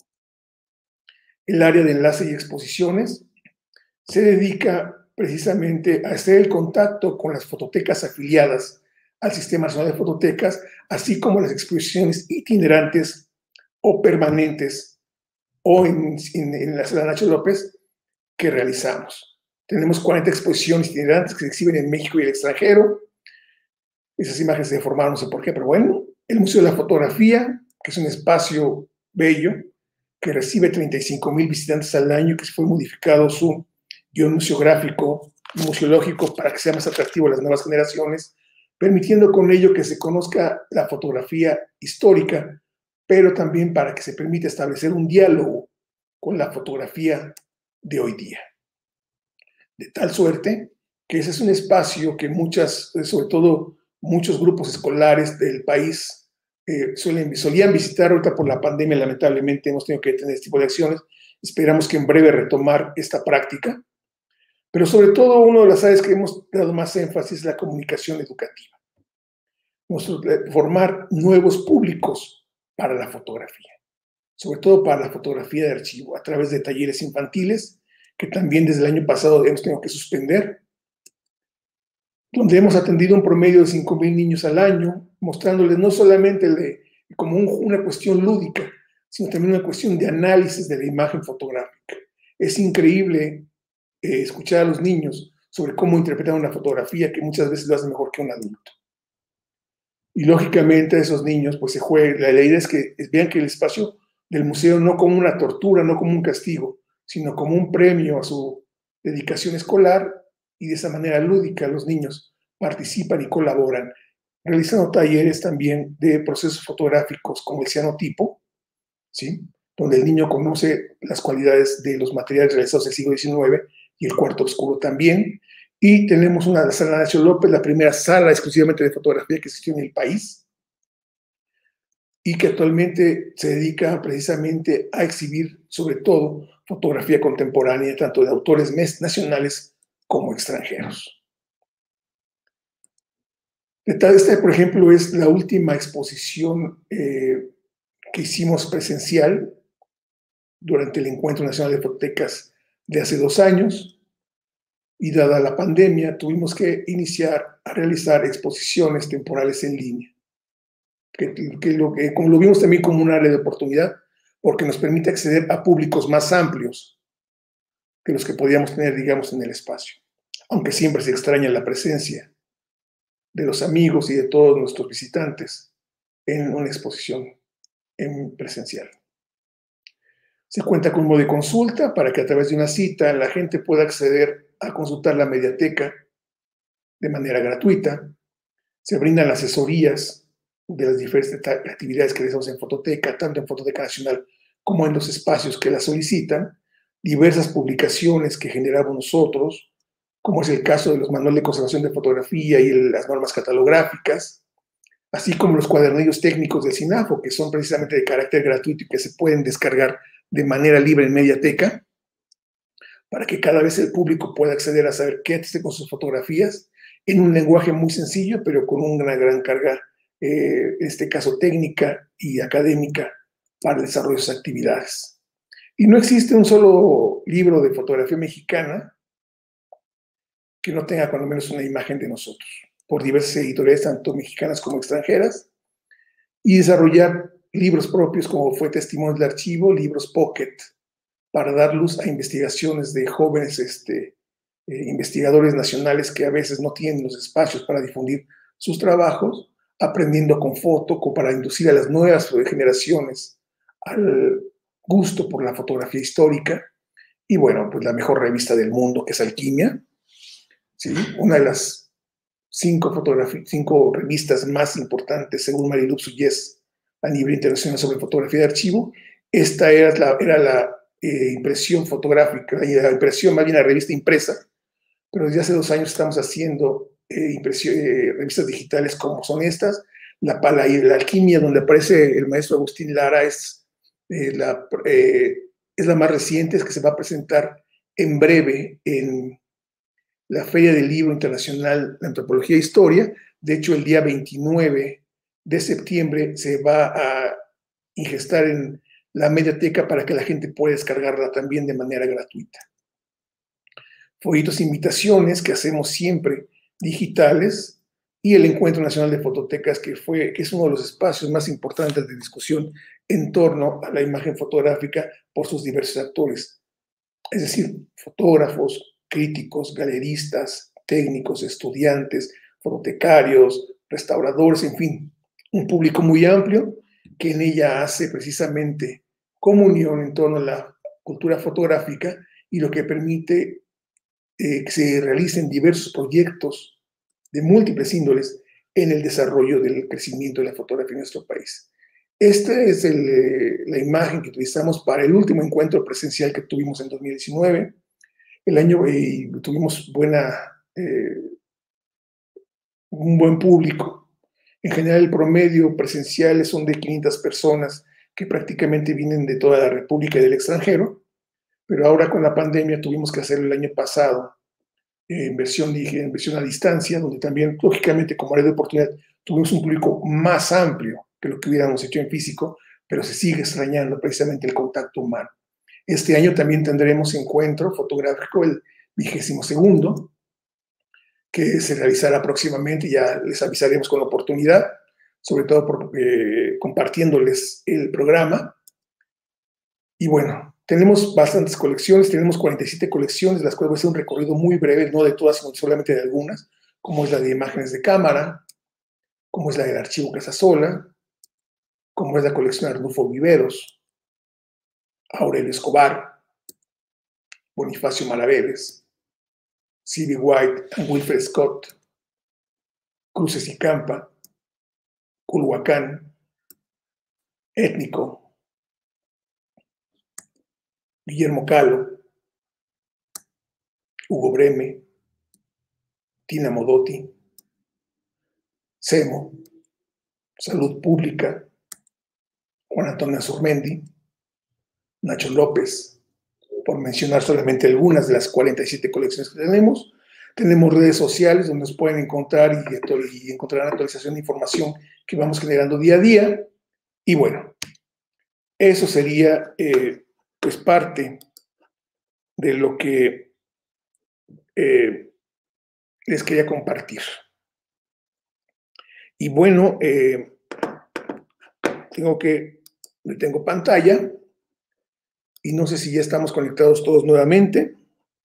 El área de enlace y exposiciones se dedica precisamente a hacer el contacto con las fototecas afiliadas al Sistema Nacional de Fototecas, así como las exposiciones itinerantes o permanentes o en la sala Nacho López que realizamos. Tenemos 40 exposiciones itinerantes que se exhiben en México y el extranjero. Esas imágenes se deformaron, no sé por qué, pero bueno. El Museo de la Fotografía, que es un espacio bello, que recibe 35,000 visitantes al año, que se fue modificado su guión museográfico y museológico para que sea más atractivo a las nuevas generaciones, permitiendo con ello que se conozca la fotografía histórica, pero también para que se permita establecer un diálogo con la fotografía de hoy día. De tal suerte que ese es un espacio que sobre todo muchos grupos escolares del país solían visitar. Ahorita por la pandemia lamentablemente hemos tenido que tener este tipo de acciones. Esperamos que en breve retomar esta práctica. Pero sobre todo, una de las áreas que hemos dado más énfasis es la comunicación educativa. Formar nuevos públicos para la fotografía, sobre todo para la fotografía de archivo, a través de talleres infantiles, que también desde el año pasado hemos tenido que suspender, donde hemos atendido un promedio de 5,000 niños al año, mostrándoles no solamente como una cuestión lúdica, sino también una cuestión de análisis de la imagen fotográfica. Es increíble escuchar a los niños sobre cómo interpretar una fotografía que muchas veces lo hacen mejor que un adulto. Y lógicamente a esos niños pues se juega, la idea es que vean que el espacio del museo no como una tortura, no como un castigo, sino como un premio a su dedicación escolar, y de esa manera lúdica los niños participan y colaboran, realizando talleres también de procesos fotográficos como el cianotipo, ¿sí?, donde el niño conoce las cualidades de los materiales realizados del siglo XIX y el cuarto oscuro también. Y tenemos una sala Nacho López, la primera sala exclusivamente de fotografía que existió en el país y que actualmente se dedica precisamente a exhibir sobre todo fotografía contemporánea, tanto de autores nacionales como extranjeros. Esta, por ejemplo, es la última exposición que hicimos presencial durante el Encuentro Nacional de Fototecas de hace 2 años, y dada la pandemia tuvimos que iniciar a realizar exposiciones temporales en línea, como lo vimos también como un área de oportunidad, porque nos permite acceder a públicos más amplios que los que podíamos tener, digamos, en el espacio, aunque siempre se extraña la presencia de los amigos y de todos nuestros visitantes en una exposición en presencial. Se cuenta con un modo de consulta para que a través de una cita la gente pueda acceder a consultar la mediateca de manera gratuita. Se brindan asesorías de las diferentes actividades que realizamos en Fototeca, tanto en Fototeca Nacional como en los espacios que la solicitan, diversas publicaciones que generamos nosotros, como es el caso de los manuales de conservación de fotografía y las normas catalográficas, así como los cuadernillos técnicos del SINAFO, que son precisamente de carácter gratuito y que se pueden descargar de manera libre en Mediateca, para que cada vez el público pueda acceder a saber qué hace con sus fotografías en un lenguaje muy sencillo, pero con una gran carga, en este caso técnica y académica, para el desarrollo de sus actividades. Y no existe un solo libro de fotografía mexicana que no tenga cuando menos una imagen de nosotros, por diversas editoriales, tanto mexicanas como extranjeras, y desarrollar libros propios como fue Testimonio del Archivo, libros Pocket, para dar luz a investigaciones de jóvenes investigadores nacionales que a veces no tienen los espacios para difundir sus trabajos, aprendiendo con foto, para inducir a las nuevas generaciones al gusto por la fotografía histórica. Y bueno, pues la mejor revista del mundo, que es Alquimia, ¿sí? Una de las cinco revistas más importantes, según Mariluz Suyez, a nivel internacional sobre fotografía de archivo. Esta era la impresión fotográfica, la impresión, más bien la revista impresa, pero desde hace 2 años estamos haciendo revistas digitales como son estas. La Alquimia, donde aparece el maestro Agustín Lara, es la más reciente, es que se va a presentar en breve en la Feria del Libro Internacional de Antropología e Historia. De hecho, el día 29 de septiembre se va a ingestar en la mediateca para que la gente pueda descargarla también de manera gratuita. Folletos, invitaciones que hacemos siempre digitales, y el Encuentro Nacional de Fototecas, que es uno de los espacios más importantes de discusión en torno a la imagen fotográfica por sus diversos actores, es decir, fotógrafos, críticos, galeristas, técnicos, estudiantes, fototecarios, restauradores, en fin, un público muy amplio que en ella hace precisamente comunión en torno a la cultura fotográfica, y lo que permite que se realicen diversos proyectos de múltiples índoles en el desarrollo del crecimiento de la fotografía en nuestro país. Esta es la imagen que utilizamos para el último encuentro presencial que tuvimos en 2019. El año tuvimos un buen público. En general, el promedio presenciales son de 500 personas que prácticamente vienen de toda la República y del extranjero, pero ahora con la pandemia tuvimos que hacerlo el año pasado en versión a distancia, donde también, lógicamente, como área de oportunidad, tuvimos un público más amplio que lo que hubiéramos hecho en físico, pero se sigue extrañando precisamente el contacto humano. Este año también tendremos encuentro fotográfico, el 22º, que se realizará próximamente, ya les avisaremos con la oportunidad, sobre todo compartiéndoles el programa. Y bueno, tenemos bastantes colecciones, tenemos 47 colecciones, las cuales voy a hacer un recorrido muy breve, no de todas, sino solamente de algunas, como es la de imágenes de cámara, como es la del archivo Casasola, como es la colección Arnulfo Viveros, Aurelio Escobar, Bonifacio Malaveres, C.B. White and Wilfred Scott, Cruces y Campa, Culhuacán, Étnico, Guillermo Calo, Hugo Breme, Tina Modotti, Semo, Salud Pública, Juan Antonio Azurmendi, Nacho López, por mencionar solamente algunas de las 47 colecciones que tenemos. Tenemos redes sociales donde nos pueden encontrar y encontrarán actualización de información que vamos generando día a día. Y bueno, eso sería pues parte de lo que les quería compartir. Y bueno, tengo pantalla y no sé si ya estamos conectados todos nuevamente.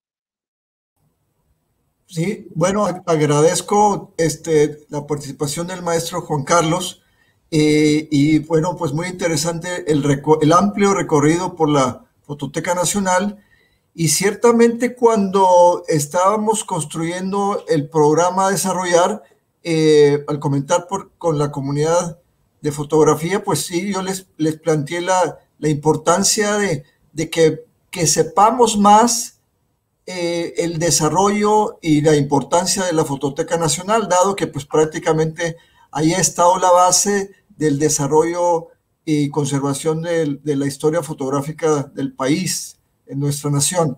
Sí, bueno, agradezco la participación del maestro Juan Carlos, y bueno, pues muy interesante el amplio recorrido por la Fototeca Nacional. Y ciertamente cuando estábamos construyendo el programa a desarrollar, al comentar con la comunidad de fotografía, pues sí, yo les planteé la importancia de que sepamos más el desarrollo y la importancia de la Fototeca Nacional, dado que pues prácticamente ahí ha estado la base del desarrollo y conservación de la historia fotográfica del país, en nuestra nación.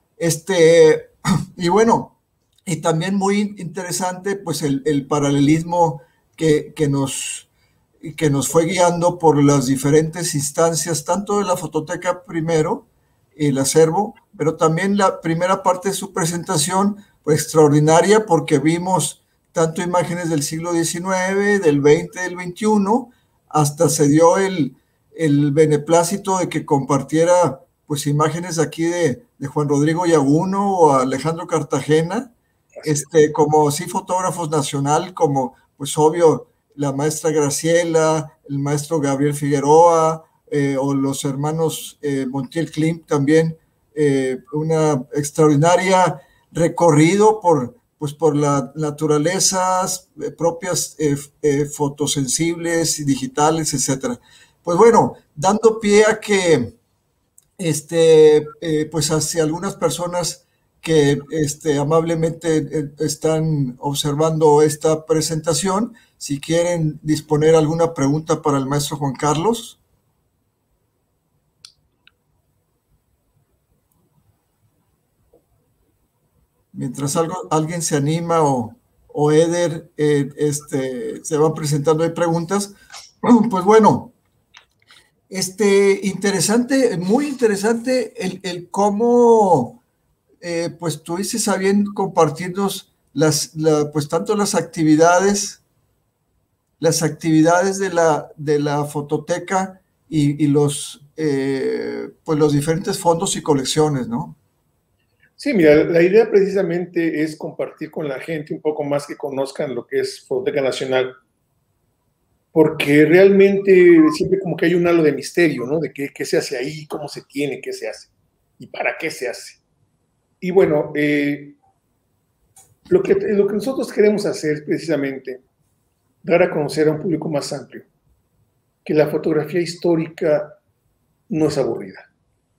Y bueno, y también muy interesante pues el paralelismo que nos fue guiando por las diferentes instancias, tanto de la Fototeca primero, el acervo, pero también la primera parte de su presentación, pues extraordinaria, porque vimos tanto imágenes del siglo XIX, del XX, del XXI, hasta se dio el beneplácito de que compartiera pues imágenes aquí de Juan Rodrigo Yaguno o Alejandro Cartagena, como sí fotógrafos nacional, como pues obvio la maestra Graciela, el maestro Gabriel Figueroa, o los hermanos Montiel Klimt también, una extraordinaria recorrido pues por las naturalezas propias, fotosensibles y digitales, etcétera. Pues bueno, dando pie a que pues hacia algunas personas que amablemente están observando esta presentación, si quieren disponer alguna pregunta para el maestro Juan Carlos. Mientras alguien se anima o Eder se van presentando ahí preguntas, pues bueno, interesante, muy interesante el cómo pues tuviste a bien compartirnos pues tanto las actividades de la fototeca y pues los diferentes fondos y colecciones, ¿no? Sí, mira, la idea precisamente es compartir con la gente un poco más, que conozcan lo que es Fototeca Nacional, porque realmente siempre como que hay un halo de misterio, ¿no? De qué se hace ahí, cómo se tiene, qué se hace y para qué se hace. Y bueno, lo que nosotros queremos hacer es precisamente dar a conocer a un público más amplio que la fotografía histórica no es aburrida.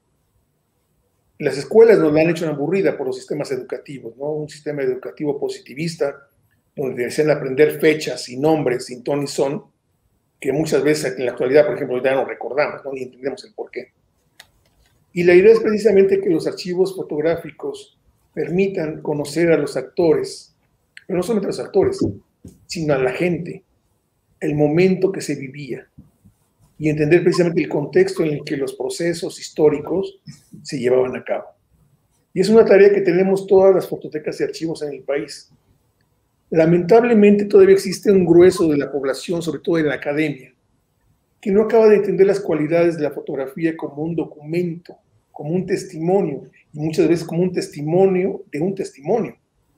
Las escuelas nos la han hecho aburrida por los sistemas educativos, ¿no? Un sistema educativo positivista, donde desean aprender fechas y nombres sin ton ni son, que muchas veces en la actualidad, por ejemplo, ya no recordamos, ¿no? Ni entendemos el porqué. Y la idea es precisamente que los archivos fotográficos permitan conocer a los actores, pero no solamente a los actores, sino a la gente, el momento que se vivía, y entender precisamente el contexto en el que los procesos históricos se llevaban a cabo. Y es una tarea que tenemos todas las fototecas y archivos en el país. Lamentablemente todavía existe un grueso de la población, sobre todo en la academia, que no acaba de entender las cualidades de la fotografía como un documento, como un testimonio, y muchas veces como un testimonio de un testimonio.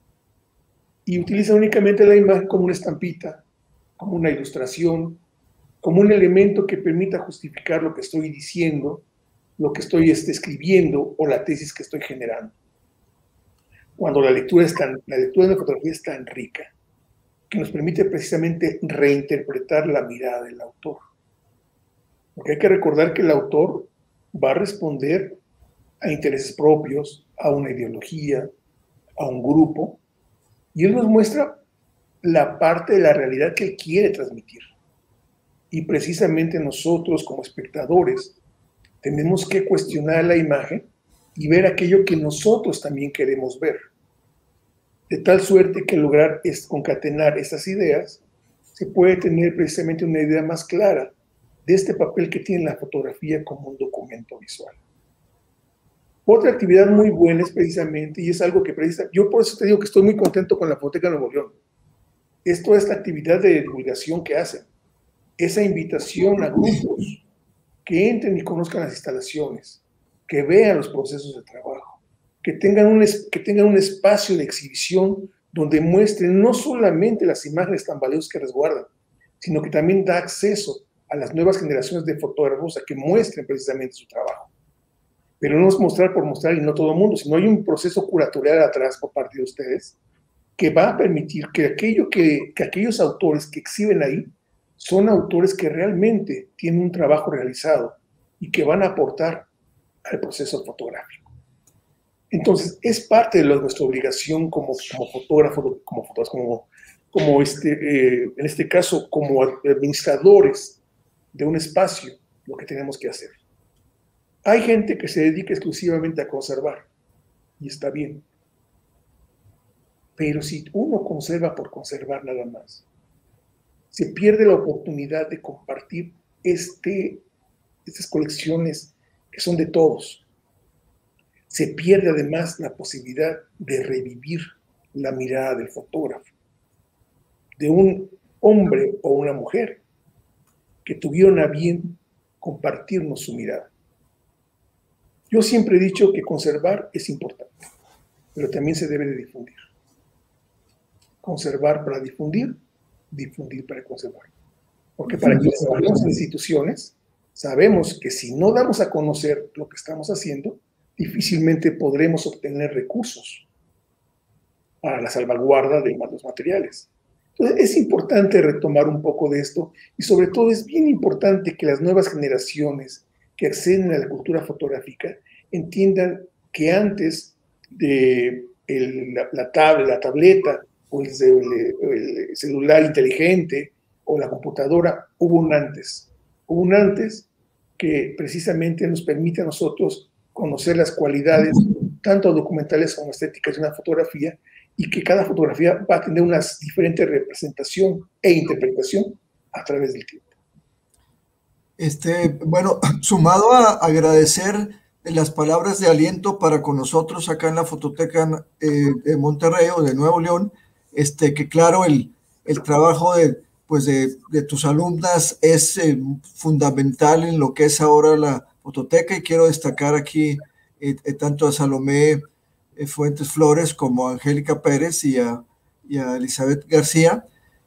Y utiliza únicamente la imagen como una estampita, como una ilustración, como un elemento que permita justificar lo que estoy diciendo, lo que estoy escribiendo o la tesis que estoy generando. Cuando la lectura de la fotografía es tan rica que nos permite precisamente reinterpretar la mirada del autor. Porque hay que recordar que el autor va a responder a intereses propios, a una ideología, a un grupo, y él nos muestra la parte de la realidad que él quiere transmitir. Y precisamente nosotros como espectadores tenemos que cuestionar la imagen y ver aquello que nosotros también queremos ver. De tal suerte que lograr concatenar estas ideas, se puede tener precisamente una idea más clara de este papel que tiene la fotografía como un documento visual. Otra actividad muy buena es precisamente, y es algo que yo por eso te digo que estoy muy contento con la Fototeca Nuevo León, es toda esta actividad de divulgación que hacen, esa invitación a grupos que entren y conozcan las instalaciones, que vean los procesos de trabajo, que tengan un espacio de exhibición donde muestren no solamente las imágenes tan valiosas que resguardan, sino que también da acceso a las nuevas generaciones de fotógrafos a que muestren precisamente su trabajo. Pero no es mostrar por mostrar y no todo el mundo, sino hay un proceso curatorial atrás por parte de ustedes que va a permitir que aquellos autores que exhiben ahí son autores que realmente tienen un trabajo realizado y que van a aportar al proceso fotográfico. Entonces, es parte de nuestra obligación como fotógrafo, en este caso, como administradores de un espacio, lo que tenemos que hacer. Hay gente que se dedica exclusivamente a conservar, y está bien. Pero si uno conserva por conservar nada más, se pierde la oportunidad de compartir estas colecciones que son de todos. Se pierde además la posibilidad de revivir la mirada del fotógrafo, de un hombre o una mujer que tuvieron a bien compartirnos su mirada. Yo siempre he dicho que conservar es importante, pero también se debe de difundir. Conservar para difundir, difundir para conservar. Porque para quienes trabajamos en instituciones, sabemos que si no damos a conocer lo que estamos haciendo, difícilmente podremos obtener recursos para la salvaguarda de los materiales. Entonces, es importante retomar un poco de esto y sobre todo es bien importante que las nuevas generaciones que acceden a la cultura fotográfica entiendan que antes de la tableta o el celular inteligente o la computadora, hubo un antes. Hubo un antes que precisamente nos permite a nosotros conocer las cualidades, tanto documentales como estéticas de una fotografía, y que cada fotografía va a tener una diferente representación e interpretación a través del tiempo. Bueno, sumado a agradecer las palabras de aliento para con nosotros acá en la Fototeca de Monterrey o de Nuevo León, que claro, el trabajo de tus alumnas es fundamental en lo que es ahora la fototeca, y quiero destacar aquí tanto a Salomé Fuentes Flores como a Angélica Pérez y a Elizabeth García,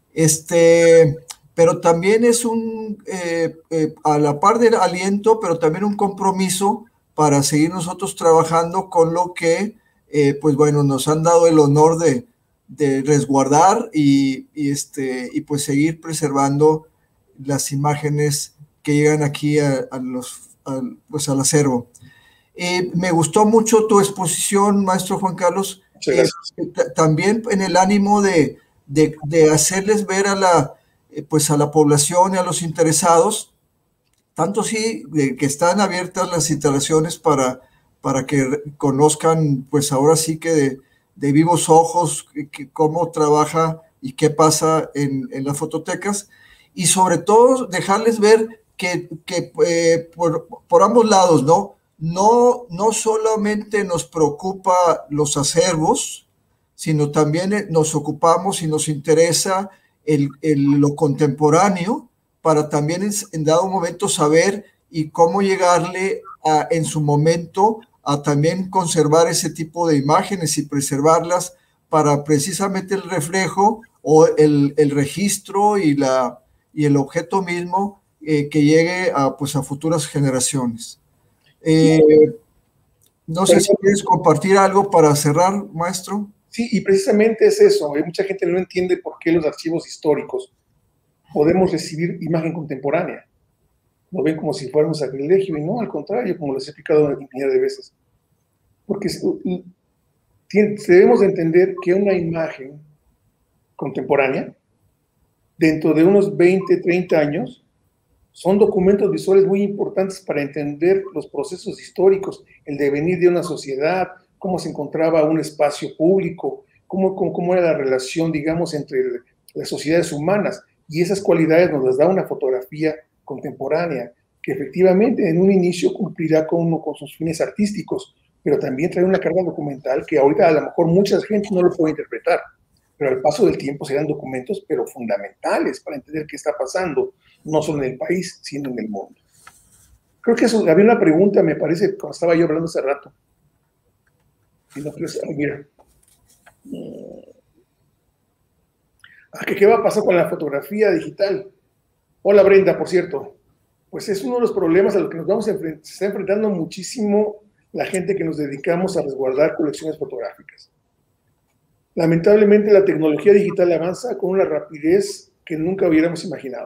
pero también es a la par del aliento, pero también un compromiso para seguir nosotros trabajando con lo que, pues bueno, nos han dado el honor de resguardar y pues seguir preservando las imágenes que llegan aquí pues al acervo. Me gustó mucho tu exposición, maestro Juan Carlos. Muchas gracias. También en el ánimo de hacerles ver pues a la población y a los interesados, tanto sí que están abiertas las instalaciones para que conozcan, pues ahora sí que de vivos ojos cómo trabaja y qué pasa en las fototecas, y sobre todo dejarles ver que por ambos lados, ¿no? No solamente nos preocupa los acervos, sino también nos ocupamos y nos interesa lo contemporáneo, para también en dado momento saber y cómo llegarle en su momento a también conservar ese tipo de imágenes y preservarlas para precisamente el reflejo o el registro y el objeto mismo que llegue pues a futuras generaciones. No sé si quieres compartir algo para cerrar, maestro. Sí, y precisamente es eso. Mucha gente no entiende por qué los archivos históricos podemos recibir imagen contemporánea. Lo ven como si fuera un sacrilegio, y no, al contrario, como les he explicado infinidad de veces. Porque debemos de entender que una imagen contemporánea, dentro de unos 20, 30 años, son documentos visuales muy importantes para entender los procesos históricos, el devenir de una sociedad, cómo se encontraba un espacio público, cómo era la relación, digamos, entre las sociedades humanas. Y esas cualidades nos las da una fotografía contemporánea, que efectivamente en un inicio cumplirá con sus fines artísticos, pero también trae una carga documental que ahorita a lo mejor mucha gente no lo puede interpretar, pero al paso del tiempo serán documentos, pero fundamentales para entender qué está pasando, no solo en el país, sino en el mundo. Creo que había una pregunta, me parece, cuando estaba yo hablando hace rato. Y no creo, mira. ¿Qué va a pasar con la fotografía digital? Hola Brenda, por cierto. Pues es uno de los problemas a los que nos vamos a enfrentar. Se está enfrentando muchísimo la gente que nos dedicamos a resguardar colecciones fotográficas. Lamentablemente la tecnología digital avanza con una rapidez que nunca hubiéramos imaginado.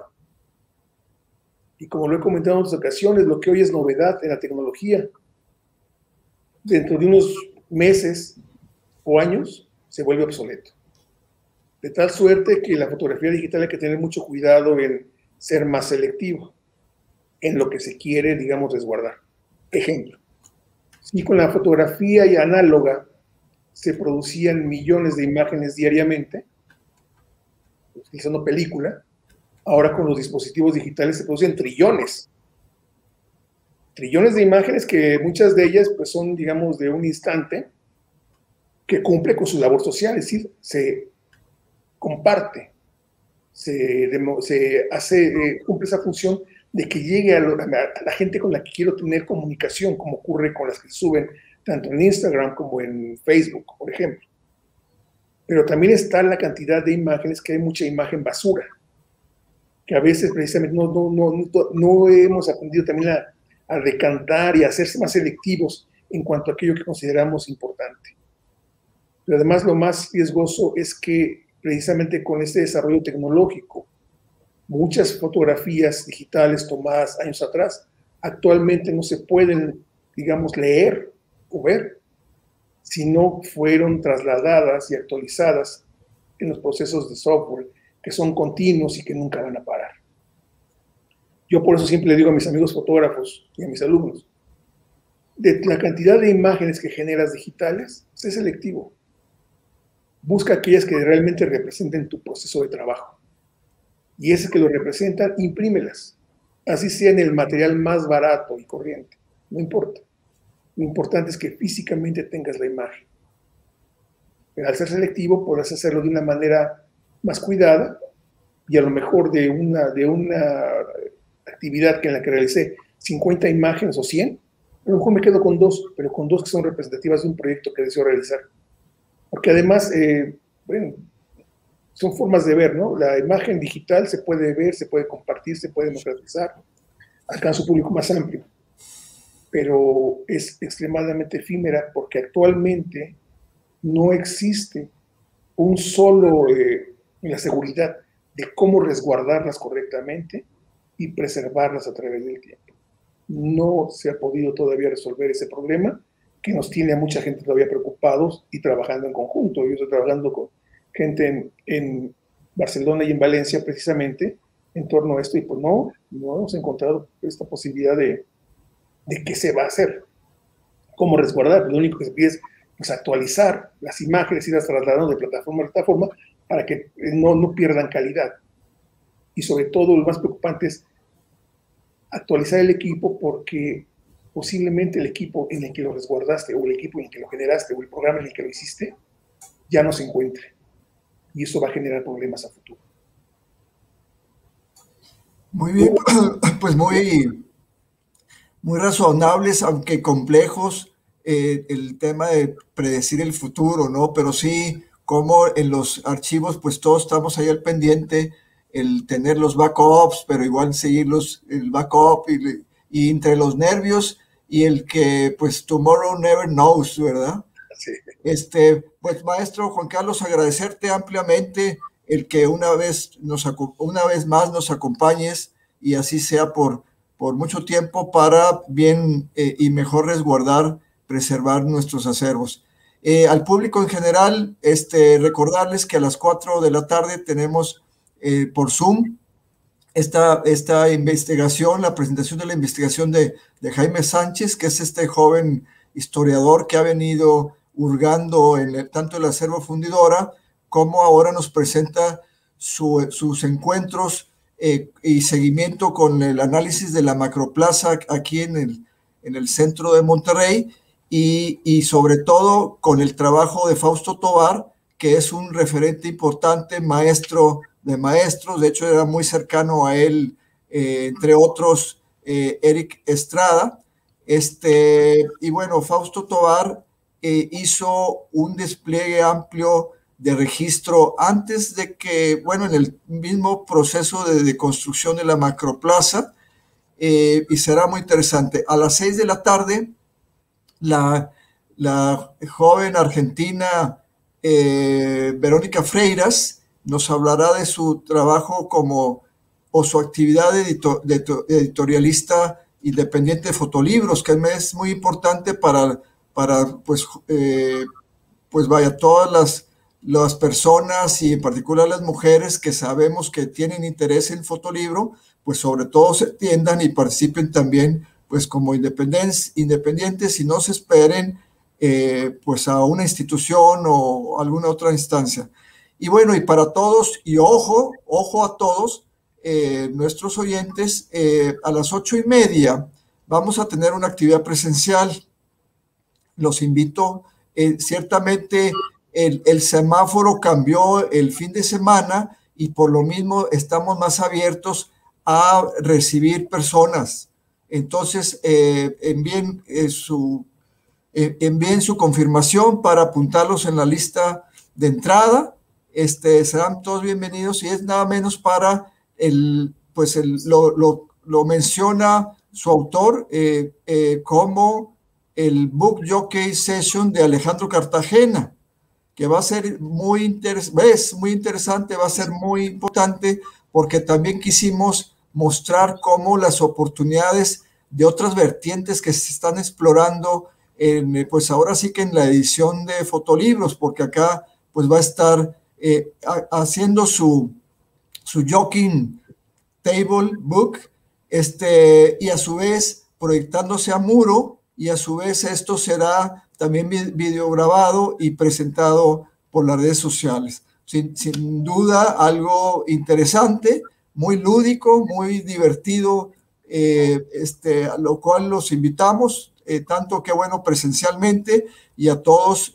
Y como lo he comentado en otras ocasiones, lo que hoy es novedad en la tecnología, dentro de unos meses o años, se vuelve obsoleto. De tal suerte que la fotografía digital hay que tener mucho cuidado en ser más selectivo en lo que se quiere, digamos, resguardar. Ejemplo, si con la fotografía y análoga se producían millones de imágenes diariamente, utilizando película, ahora con los dispositivos digitales se producen trillones. Trillones de imágenes que muchas de ellas pues, son, digamos, de un instante que cumple con su labor social, es decir, se comparte, cumple esa función de que llegue a la gente con la que quiero tener comunicación, como ocurre con las que suben tanto en Instagram como en Facebook, por ejemplo. Pero también está la cantidad de imágenes, que hay mucha imagen basura, que a veces precisamente no hemos aprendido también a decantar y a ser más selectivos en cuanto a aquello que consideramos importante. Pero además lo más riesgoso es que precisamente con este desarrollo tecnológico, muchas fotografías digitales tomadas años atrás actualmente no se pueden, digamos, leer o ver si no fueron trasladadas y actualizadas en los procesos de software que son continuos y que nunca van a parar. Yo por eso siempre le digo a mis amigos fotógrafos y a mis alumnos, de la cantidad de imágenes que generas digitales, sé selectivo. Busca aquellas que realmente representen tu proceso de trabajo. Y esas que lo representan, imprímelas. Así sea en el material más barato y corriente. No importa. Lo importante es que físicamente tengas la imagen. Pero al ser selectivo, podrás hacerlo de una manera más cuidada y a lo mejor de una actividad en la que realicé 50 imágenes o 100, a lo mejor me quedo con 2, pero con 2 que son representativas de un proyecto que deseo realizar. Porque además, bueno, son formas de ver, ¿no? La imagen digital se puede ver, se puede compartir, se puede democratizar, alcanza un público más amplio, pero es extremadamente efímera porque actualmente no existe un solo en la seguridad de cómo resguardarlas correctamente y preservarlas a través del tiempo. No se ha podido todavía resolver ese problema que nos tiene a mucha gente todavía preocupados y trabajando en conjunto. Yo estoy trabajando con gente en Barcelona y en Valencia precisamente en torno a esto y pues no hemos encontrado esta posibilidad de qué se va a hacer, cómo resguardar. Lo único que se pide es pues, actualizar las imágenes y las trasladando de plataforma a plataforma para que no pierdan calidad. Y sobre todo lo más preocupante es actualizar el equipo porque posiblemente el equipo en el que lo resguardaste o el equipo en el que lo generaste o el programa en el que lo hiciste ya no se encuentre. Y eso va a generar problemas a futuro. Muy bien, pues muy razonables, aunque complejos, el tema de predecir el futuro, ¿no? Pero sí, como en los archivos, pues todos estamos ahí al pendiente, el tener los backups, pero igual seguirlos, el backup y entre los nervios y el que, pues, tomorrow never knows, ¿verdad? Sí. Pues, maestro Juan Carlos, agradecerte ampliamente el que una vez más nos acompañes y así sea por mucho tiempo para bien y mejor preservar nuestros acervos. Al público en general, recordarles que a las 4 de la tarde tenemos por Zoom esta investigación, la presentación de la investigación de Jaime Sánchez, que es este joven historiador que ha venido hurgando en tanto el acervo Fundidora como ahora nos presenta sus encuentros y seguimiento con el análisis de la macroplaza aquí en el centro de Monterrey y sobre todo con el trabajo de Fausto Tovar, que es un referente importante, maestro de maestros, de hecho era muy cercano a él, entre otros, Eric Estrada. Y bueno, Fausto Tovar hizo un despliegue amplio de registro antes de que, bueno, en el mismo proceso de construcción de la macroplaza, y será muy interesante. A las 6 de la tarde, la joven argentina Verónica Freiras nos hablará de su trabajo o su actividad editorialista independiente de fotolibros, que es muy importante para todas las personas y en particular las mujeres que sabemos que tienen interés en fotolibro, pues sobre todo se atiendan y participen también pues como independientes y no se esperen pues a una institución o alguna otra instancia. Y bueno, y para todos, y ojo a todos nuestros oyentes, a las 8:30 vamos a tener una actividad presencial. Los invito, ciertamente el semáforo cambió el fin de semana y por lo mismo estamos más abiertos a recibir personas. Entonces, envíen su confirmación para apuntarlos en la lista de entrada. Serán todos bienvenidos y es nada menos para lo menciona su autor como el Book Jockey Session de Alejandro Cartagena, que va a ser muy interesante, va a ser muy importante, porque también quisimos mostrar cómo las oportunidades de otras vertientes que se están explorando, pues ahora sí que en la edición de fotolibros, porque acá pues va a estar haciendo su Jockey Table Book, y a su vez proyectándose a muro, y a su vez esto será también videograbado y presentado por las redes sociales. Sin duda algo interesante, muy lúdico, muy divertido, a lo cual los invitamos, tanto que bueno presencialmente y a todos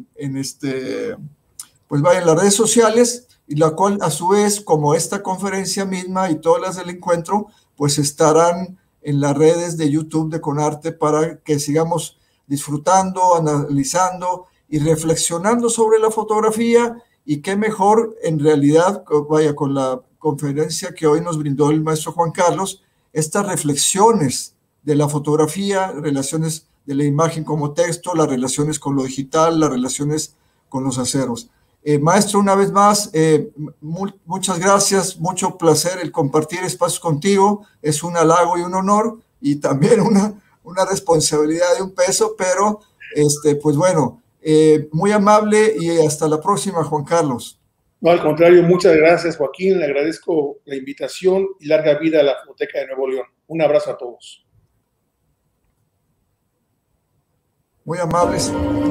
pues vaya en las redes sociales, y la cual a su vez, como esta conferencia misma y todas las del encuentro, pues estarán en las redes de YouTube de Conarte para que sigamos disfrutando, analizando y reflexionando sobre la fotografía. Y qué mejor en realidad, vaya, con la conferencia que hoy nos brindó el maestro Juan Carlos, estas reflexiones de la fotografía, relaciones de la imagen como texto, las relaciones con lo digital, las relaciones con los aceros. Maestro, una vez más, muchas gracias, mucho placer el compartir espacios contigo, es un halago y un honor, y también una responsabilidad de un peso, pero pues bueno, muy amable y hasta la próxima, Juan Carlos. No, al contrario, muchas gracias, Joaquín, le agradezco la invitación y larga vida a la Fototeca de Nuevo León. Un abrazo a todos. Muy amables.